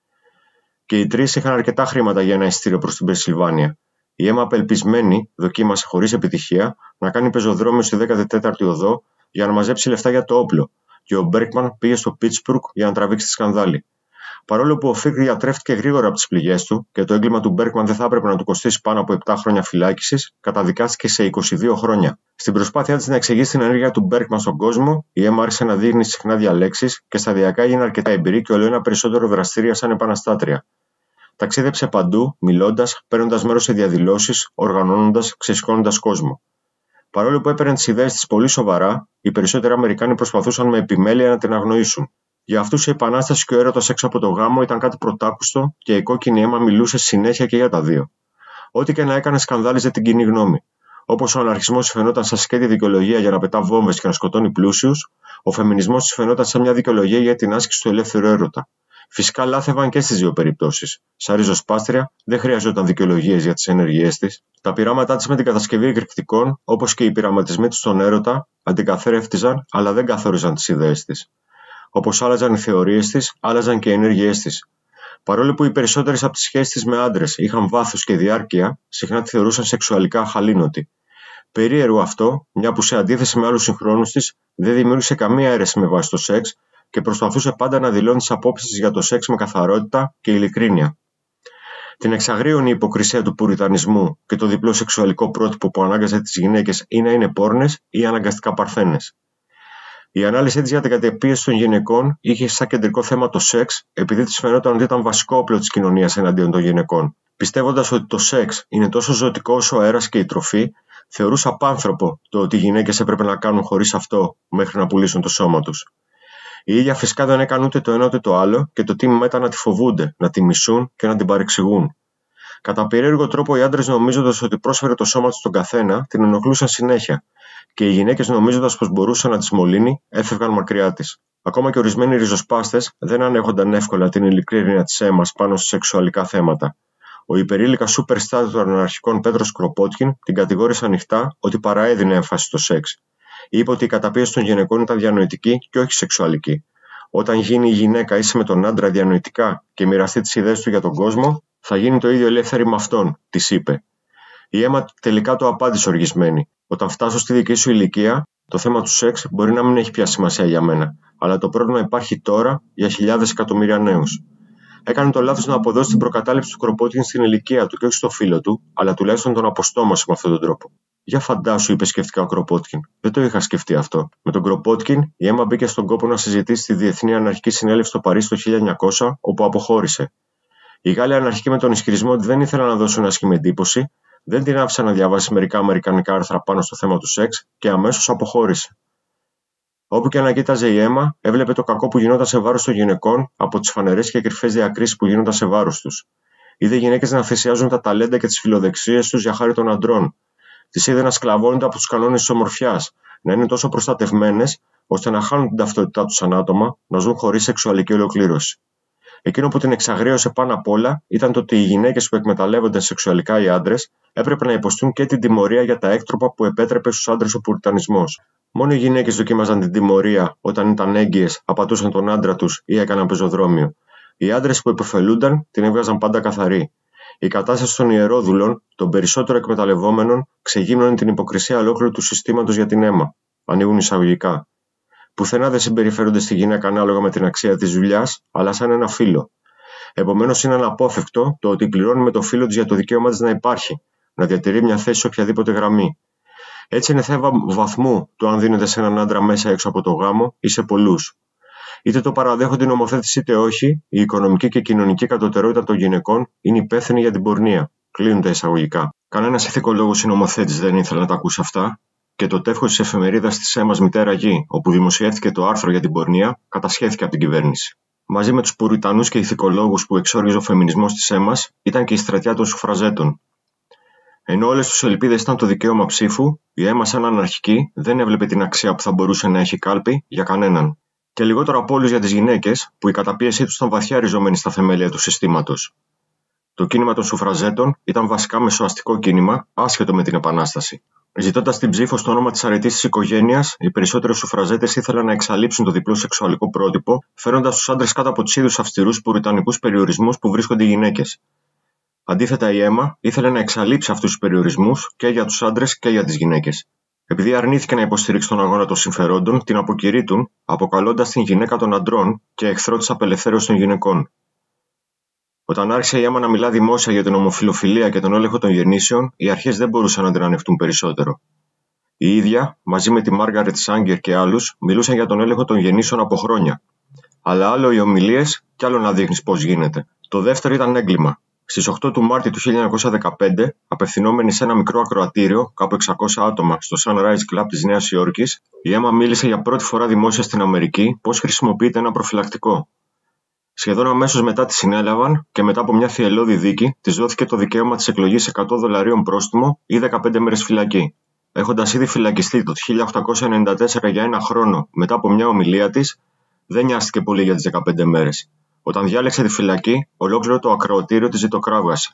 Και οι τρεις είχαν αρκετά χρήματα για ένα εισιτήριο προς την Πενσιλβάνια. Η Έμα, απελπισμένη, δοκίμασε χωρίς επιτυχία να κάνει πεζοδρόμιο στη 14η οδό για να μαζέψει λεφτά για το όπλο, και ο Μπέρκμαν πήγε στο Πίτσμπουργκ για να τραβήξει τη σκανδάλη. Παρόλο που ο Φρικ διατρέφτηκε γρήγορα από τις πληγές του και το έγκλημα του Μπέρκμαν δεν θα έπρεπε να του κοστίσει πάνω από 7 χρόνια φυλάκισης, καταδικάστηκε σε 22 χρόνια. Στην προσπάθειά της να εξηγήσει την ενέργεια του Μπέρκμαν στον κόσμο, η Έμα άρχισε να δείχνει συχνά διαλέξεις και σταδιακά έγινε αρκετά εμπειρή και ολοένα περισσότερο δραστήρια σαν επαναστάτρια. Ταξίδεψε παντού, μιλώντας, παίρνοντας μέρος σε διαδηλώσεις, οργανώνοντας, ξεσηκώνοντας κόσμο. Παρόλο που έπαιρνε τις ιδέες της πολύ σοβαρά, οι περισσότεροι Αμερικάνοι προσπαθούσαν με επιμέλεια να την αγνοήσουν. Για αυτούς η επανάσταση και ο έρωτας έξω από το γάμο ήταν κάτι πρωτάκουστο και η κόκκινη Έμα μιλούσε συνέχεια και για τα δύο. Ό,τι και να έκανε σκανδάλιζε την κοινή γνώμη. Όπως ο αναρχισμός φαινόταν σαν σκέτη δικαιολογία για να πετά βόμβες και να σκοτώνει πλούσιους, ο φεμινισμός φαινόταν σαν μια δικαιολογία για την άσκηση του ελεύθερου έρωτα. Φυσικά λάθευαν και στις δύο περιπτώσεις. Σαν ριζοσπάστρια δεν χρειαζόταν δικαιολογίες για τις ενέργειές της. Τα πειράματά της με την κατασκευή εκρηκτικών, όπως και οι πειραματισμοί της στον έρωτα, αντικαθρέφτιζαν αλλά δεν καθόριζαν τις ιδέες της. Όπως άλλαζαν οι θεωρίες της, άλλαζαν και οι ενέργειές της. Παρόλο που οι περισσότερες από τις σχέσεις της με άντρες είχαν βάθος και διάρκεια, συχνά τη θεωρούσαν σεξουαλικά αχαλήνωτη. Περίεργο αυτό, μια που σε αντίθεση με άλλους συγχρόνους της, δεν δημιούργησε καμία αίρεση με βάση το σεξ και προσπαθούσε πάντα να δηλώνει τις απόψεις της για το σεξ με καθαρότητα και ειλικρίνεια. Την εξαγρίωνε η υποκρισία του πουριτανισμού και το διπλό σεξουαλικό πρότυπο που ανάγκαζε τις γυναίκες ή να είναι πόρνες ή αναγκαστικά παρθένες. Η ανάλυση της για την κατεπίεση των γυναικών είχε σαν κεντρικό θέμα το σεξ, επειδή της φαινόταν ότι ήταν βασικό όπλο της κοινωνίας εναντίον των γυναικών. Πιστεύοντας ότι το σεξ είναι τόσο ζωτικό όσο ο αέρας και η τροφή, θεωρούσε απάνθρωπο το ότι οι γυναίκες έπρεπε να κάνουν χωρίς αυτό μέχρι να πουλήσουν το σώμα τους. Η ίδια φυσικά δεν έκανε ούτε το ένα ούτε το άλλο και το τίμημα ήταν να τη φοβούνται, να τη μισούν και να την παρεξηγούν. Κατά περίεργο τρόπο, οι άντρες, νομίζοντας ότι πρόσφερε το σώμα του στον καθένα, την ενοχλούσαν συνέχεια, και οι γυναίκες, νομίζοντας πως μπορούσε να τις μολύνει, έφευγαν μακριά της. Ακόμα και ορισμένοι ριζοσπάστες δεν ανέχονταν εύκολα την ειλικρίνεια της Έμας πάνω σε σεξουαλικά θέματα. Ο υπερήλικα σούπερ στάρ των αναρχικών Πέτρος Κροπότκιν την κατηγόρησε ανοιχτά ότι παραέδινε έμφαση στο σεξ. Είπε ότι η καταπίεση των γυναικών ήταν διανοητική και όχι σεξουαλική. Όταν γίνει η γυναίκα ίση με τον άντρα διανοητικά και μοιραστεί τις ιδέες του για τον κόσμο, θα γίνει το ίδιο ελεύθερη με αυτόν, της είπε. Η Έμα τελικά το απάντησε οργισμένη. Όταν φτάσω στη δική σου ηλικία, το θέμα του σεξ μπορεί να μην έχει πια σημασία για μένα, αλλά το πρόβλημα υπάρχει τώρα για χιλιάδες εκατομμύρια νέους. Έκανε το λάθος να αποδώσει την προκατάληψη του Κροπότκιν στην ηλικία του και όχι στο φίλο του, αλλά τουλάχιστον τον αποστόμωσε με αυτόν τον τρόπο. Για φαντάσου, είπε σκεφτικά ο Κροπότκιν. Δεν το είχα σκεφτεί αυτό. Με τον Κροπότκιν, η Έμα μπήκε στον κόπο να συζητήσει στη Διεθνή Αναρχική Συνέλευση στο Παρίσι το 1900, όπου αποχώρησε. Οι Γάλλοι αναρχικοί, με τον ισχυρισμό ότι δεν ήθελαν να δώσουν άσχημη εντύπωση, δεν την άφησαν να διαβάσει μερικά αμερικανικά άρθρα πάνω στο θέμα του σεξ και αμέσως αποχώρησε. Όπου και να κοίταζε η Έμα, έβλεπε το κακό που γινόταν σε βάρος των γυναικών από τις φανερές και κρυφές διακρίσεις που γίνονταν σε βάρος τους. Είδε γυναίκες να θυσιάζουν τα ταλέντα και τις φιλοδεξίες τους για χάρη των αντρών. Τις είδε να σκλαβώνονται από τους κανόνες της ομορφιάς, να είναι τόσο προστατευμένες, ώστε να χάνουν την ταυτότητά τους σαν άτομα, να ζουν χωρίς σεξουαλική ολοκλήρωση. Εκείνο που την εξαγρίωσε πάνω απ' όλα ήταν το ότι οι γυναίκες που εκμεταλλεύονταν σεξουαλικά οι άντρες έπρεπε να υποστούν και την τιμωρία για τα έκτροπα που επέτρεπε στους άντρες ο πουριτανισμός. Μόνο οι γυναίκες δοκίμαζαν την τιμωρία όταν ήταν έγκυες, απατούσαν τον άντρα τους ή έκαναν πεζοδρόμιο. Οι άντρες που υποφελούνταν την έβγαζαν πάντα καθαρή. Η κατάσταση των ιερόδουλων, των περισσότερο εκμεταλλευόμενων, ξεγύμνωνε την υποκρισία ολόκληρου του συστήματος για την αίμα. Ανοίγουν εισαγωγικά. Πουθενά δεν συμπεριφέρονται στη γυναίκα ανάλογα με την αξία της δουλειάς, αλλά σαν ένα φύλο. Επομένως, είναι αναπόφευκτο το ότι πληρώνει με το φύλο της για το δικαίωμα της να υπάρχει, να διατηρεί μια θέση σε οποιαδήποτε γραμμή. Έτσι είναι θέμα βαθμού το αν δίνεται σε έναν άντρα μέσα έξω από το γάμο ή σε πολλούς. Είτε το παραδέχονται οι νομοθέτες είτε όχι, η οικονομική και κοινωνική κατωτερότητα των γυναικών είναι υπεύθυνη για την πορνεία. Κλείνουν τα εισαγωγικά. Κανένας ηθικολόγος ή νομοθέτης δεν ήθελε να τα ακούσει αυτά, και το τεύχος της εφημερίδας της αίμας Μητέρα Γη, όπου δημοσιεύτηκε το άρθρο για την πορνεία, κατασχέθηκε από την κυβέρνηση. Μαζί με τους πουριτανούς και ηθικολόγους που εξόριζε ο φεμινισμός της αίμας, ήταν και η στρατιά των σουφραζέτων. Ενώ όλες τους ελπίδες ήταν το δικαίωμα ψήφου, η αίμα, σαν αναρχική, δεν έβλεπε την αξία που θα μπορούσε να έχει κάλπη για κανέναν. Και λιγότερο από όλους για τις γυναίκες, που η καταπίεσή τους ήταν βαθιά ριζωμένη στα θεμέλια του συστήματος. Το κίνημα των σουφραζέτων ήταν βασικά μεσοαστικό κίνημα, άσχετο με την Επανάσταση. Ζητώντας την ψήφο στο όνομα της αρετής της οικογένειας, οι περισσότεροι σουφραζέτες ήθελαν να εξαλείψουν το διπλό σεξουαλικό πρότυπο, φέροντας τους άντρες κάτω από τους ίδιους αυστηρούς πουριτανικούς περιορισμούς που βρίσκονται οι γυναίκες. Αντίθετα, η αίμα ήθελε να εξαλείψει αυτούς τους περιορισμούς και για τους άντρες και για τις γυναίκες. Επειδή αρνήθηκε να υποστηρίξει τον αγώνα των συμφερόντων, την αποκηρύττουν, αποκαλώντας την γυναίκα των αντρών και εχθρό της απελευθέρωσης των γυναικών. Όταν άρχισε η αίμα να μιλά δημόσια για την ομοφυλοφιλία και τον έλεγχο των γεννήσεων, οι αρχές δεν μπορούσαν να την ανεχτούν περισσότερο. Η ίδια, μαζί με τη Μάργαρετ Σάγκερ και άλλους, μιλούσαν για τον έλεγχο των γεννήσεων από χρόνια. Αλλά άλλο οι ομιλίες, κι άλλο να δείχνεις πώς γίνεται. Το δεύτερο ήταν έγκλημα. Στις 8 του Μάρτη του 1915, απευθυνόμενη σε ένα μικρό ακροατήριο, κάπου 600 άτομα, στο Sunrise Club της Νέας Υόρκης, η αίμα μίλησε για πρώτη φορά δημόσια στην Αμερική πώς χρησιμοποιείται ένα προφυλακτικό. Σχεδόν αμέσως μετά τη συνέλαβαν και μετά από μια θυελλώδη δίκη, της δόθηκε το δικαίωμα της εκλογής $100 πρόστιμο ή 15 μέρες φυλακή. Έχοντας ήδη φυλακιστεί το 1894 για ένα χρόνο μετά από μια ομιλία της, δεν νοιάστηκε πολύ για τις 15 μέρες. Όταν διάλεξε τη φυλακή, ολόκληρο το ακροατήριο τη ζητοκράβγασε.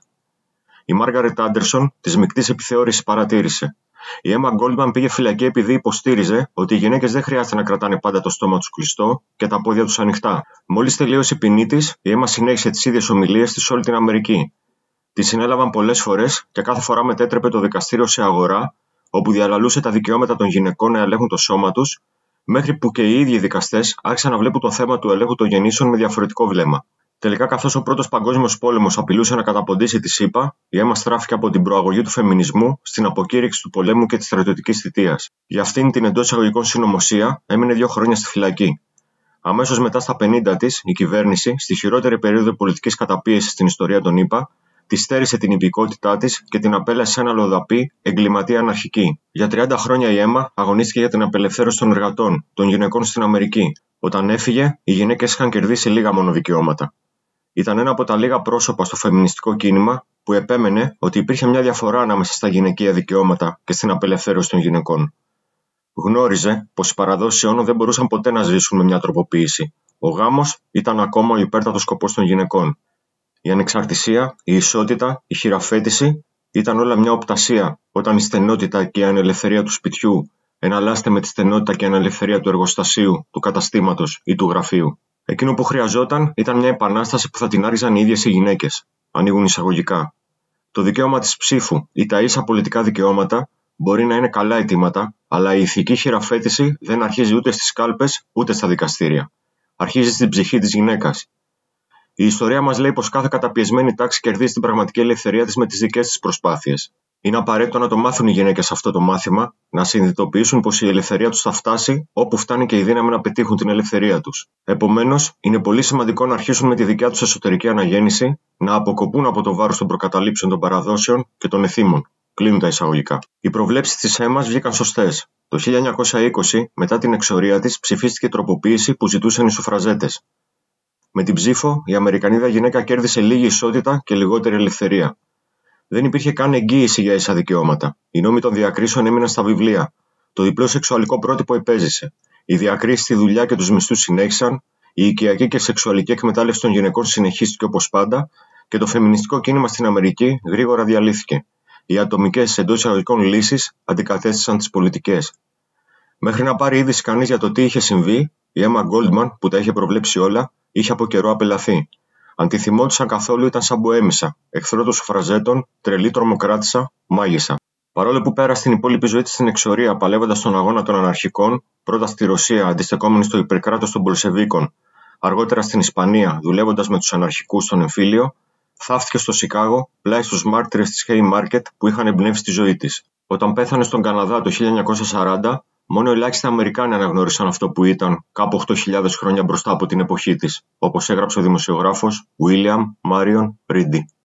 Η Μάργαρετ Άντερσον της μεικτής επιθεώρησης παρατήρησε. Η Έμα Γκόλντμαν πήγε φυλακή επειδή υποστήριζε ότι οι γυναίκες δεν χρειάζεται να κρατάνε πάντα το στόμα τους κλειστό και τα πόδια τους ανοιχτά. Μόλις τελείωσε η ποινή της, η Έμα συνέχισε τις ίδιες ομιλίες της σε όλη την Αμερική. Τη συνέλαβαν πολλές φορές και κάθε φορά μετέτρεπε το δικαστήριο σε αγορά, όπου διαλαλούσε τα δικαιώματα των γυναικών να ελέγχουν το σώμα τους, μέχρι που και οι ίδιοι δικαστές άρχισαν να βλέπουν το θέμα του ελέγχου των γεννήσεων με διαφορετικό βλέμμα. Τελικά, καθώς ο Πρώτος Παγκόσμιος Πόλεμος απειλούσε να καταποντήσει τη ΣΥΠΑ, η Έμα στράφηκε από την προαγωγή του φεμινισμού στην αποκήρυξη του πολέμου και της στρατιωτικής θητείας. Για αυτήν την εντός εισαγωγικών συνωμοσία έμεινε 2 χρόνια στη φυλακή. Αμέσως μετά, στα 50 της, η κυβέρνηση, στη χειρότερη περίοδο πολιτικής καταπίεσης στην ιστορία των ΗΠΑ, τη στέρισε την υπηκότητά της και την απέλασε σε ένα λοδαπή εγκληματία αναρχική. Για 30 χρόνια η Έμα αγωνίστηκε για την απελευθέρωση των εργατών, των γυναικών στην Αμερική. Όταν έφυγε, οι γυναίκες είχαν κερδίσει λίγα μόνο δικαιώματα. Ήταν ένα από τα λίγα πρόσωπα στο φεμινιστικό κίνημα που επέμενε ότι υπήρχε μια διαφορά ανάμεσα στα γυναικεία δικαιώματα και στην απελευθέρωση των γυναικών. Γνώριζε πως οι παραδόσεις αιώνων δεν μπορούσαν ποτέ να σβήσουν με μια τροποποίηση. Ο γάμος ήταν ακόμα ο υπέρτατος σκοπός των γυναικών. Η ανεξαρτησία, η ισότητα, η χειραφέτηση ήταν όλα μια οπτασία, όταν η στενότητα και η ανελευθερία του σπιτιού εναλλάσσεται με τη στενότητα και ανελευθερία του εργοστασίου, του καταστήματος ή του γραφείου. Εκείνο που χρειαζόταν ήταν μια επανάσταση που θα την άργησαν οι ίδιες οι γυναίκες. Ανοίγουν εισαγωγικά. Το δικαίωμα της ψήφου ή τα ίσα πολιτικά δικαιώματα μπορεί να είναι καλά αιτήματα, αλλά η ηθική χειραφέτηση δεν αρχίζει ούτε στις κάλπες ούτε στα δικαστήρια. Αρχίζει στην ψυχή της γυναίκας. Η ιστορία μας λέει πως κάθε καταπιεσμένη τάξη κερδίζει την πραγματική ελευθερία της με τις δικές της προσπάθειες. Είναι απαραίτητο να το μάθουν οι γυναίκες αυτό το μάθημα, να συνειδητοποιήσουν πως η ελευθερία τους θα φτάσει όπου φτάνει και η δύναμη να πετύχουν την ελευθερία τους. Επομένως, είναι πολύ σημαντικό να αρχίσουν με τη δικιά τους εσωτερική αναγέννηση, να αποκοπούν από το βάρος των προκαταλήψεων των παραδόσεων και των εθήμων. Κλείνουν τα εισαγωγικά. Οι προβλέψεις της αίμας βγήκαν σωστές. Το 1920, μετά την εξορία της, ψηφίστηκε τροποποίηση που ζητούσαν οι σουφραζέτες. Με την ψήφο, η Αμερικανίδα γυναίκα κέρδισε λίγη ισότητα και λιγότερη ελευθερία. Δεν υπήρχε καν εγγύηση για ίσα δικαιώματα. Οι νόμοι των διακρίσεων έμειναν στα βιβλία. Το διπλό σεξουαλικό πρότυπο επέζησε. Οι διακρίσεις στη δουλειά και τους μισθούς συνέχισαν. Η οικιακή και σεξουαλική εκμετάλλευση των γυναικών συνεχίστηκε όπως πάντα και το φεμινιστικό κίνημα στην Αμερική γρήγορα διαλύθηκε. Οι ατομικές εντός εισαγωγικών λύσεις αντικατέστησαν τις πολιτικές. Μέχρι να πάρει είδηση κανείς για το τι είχε συμβεί, η Έμα Γκόλντμαν, που τα είχε προβλέψει όλα, είχε από καιρό απελαθεί. Αν τη θυμόντουσαν καθόλου, ήταν σαν μποέμισσα, εχθρό των σουφραζέτων, τρελή τρομοκράτισσα, μάγισσα. Παρόλο που πέρασε την υπόλοιπη ζωή της στην εξορία, παλεύοντας στον αγώνα των αναρχικών, πρώτα στη Ρωσία, αντιστεκόμενη στο υπερκράτος των Μπολσεβίκων, αργότερα στην Ισπανία, δουλεύοντας με τους αναρχικούς στον εμφύλιο, θαύτηκε στο Σικάγο, πλάι στους μάρτυρες της Haymarket που είχαν εμπνεύσει τη ζωή της. Όταν πέθανε στον Καναδά το 1940, μόνο ελάχιστοι Αμερικάνοι αναγνώρισαν αυτό που ήταν κάπου 8.000 χρόνια μπροστά από την εποχή της, όπως έγραψε ο δημοσιογράφος William Marion Reedy.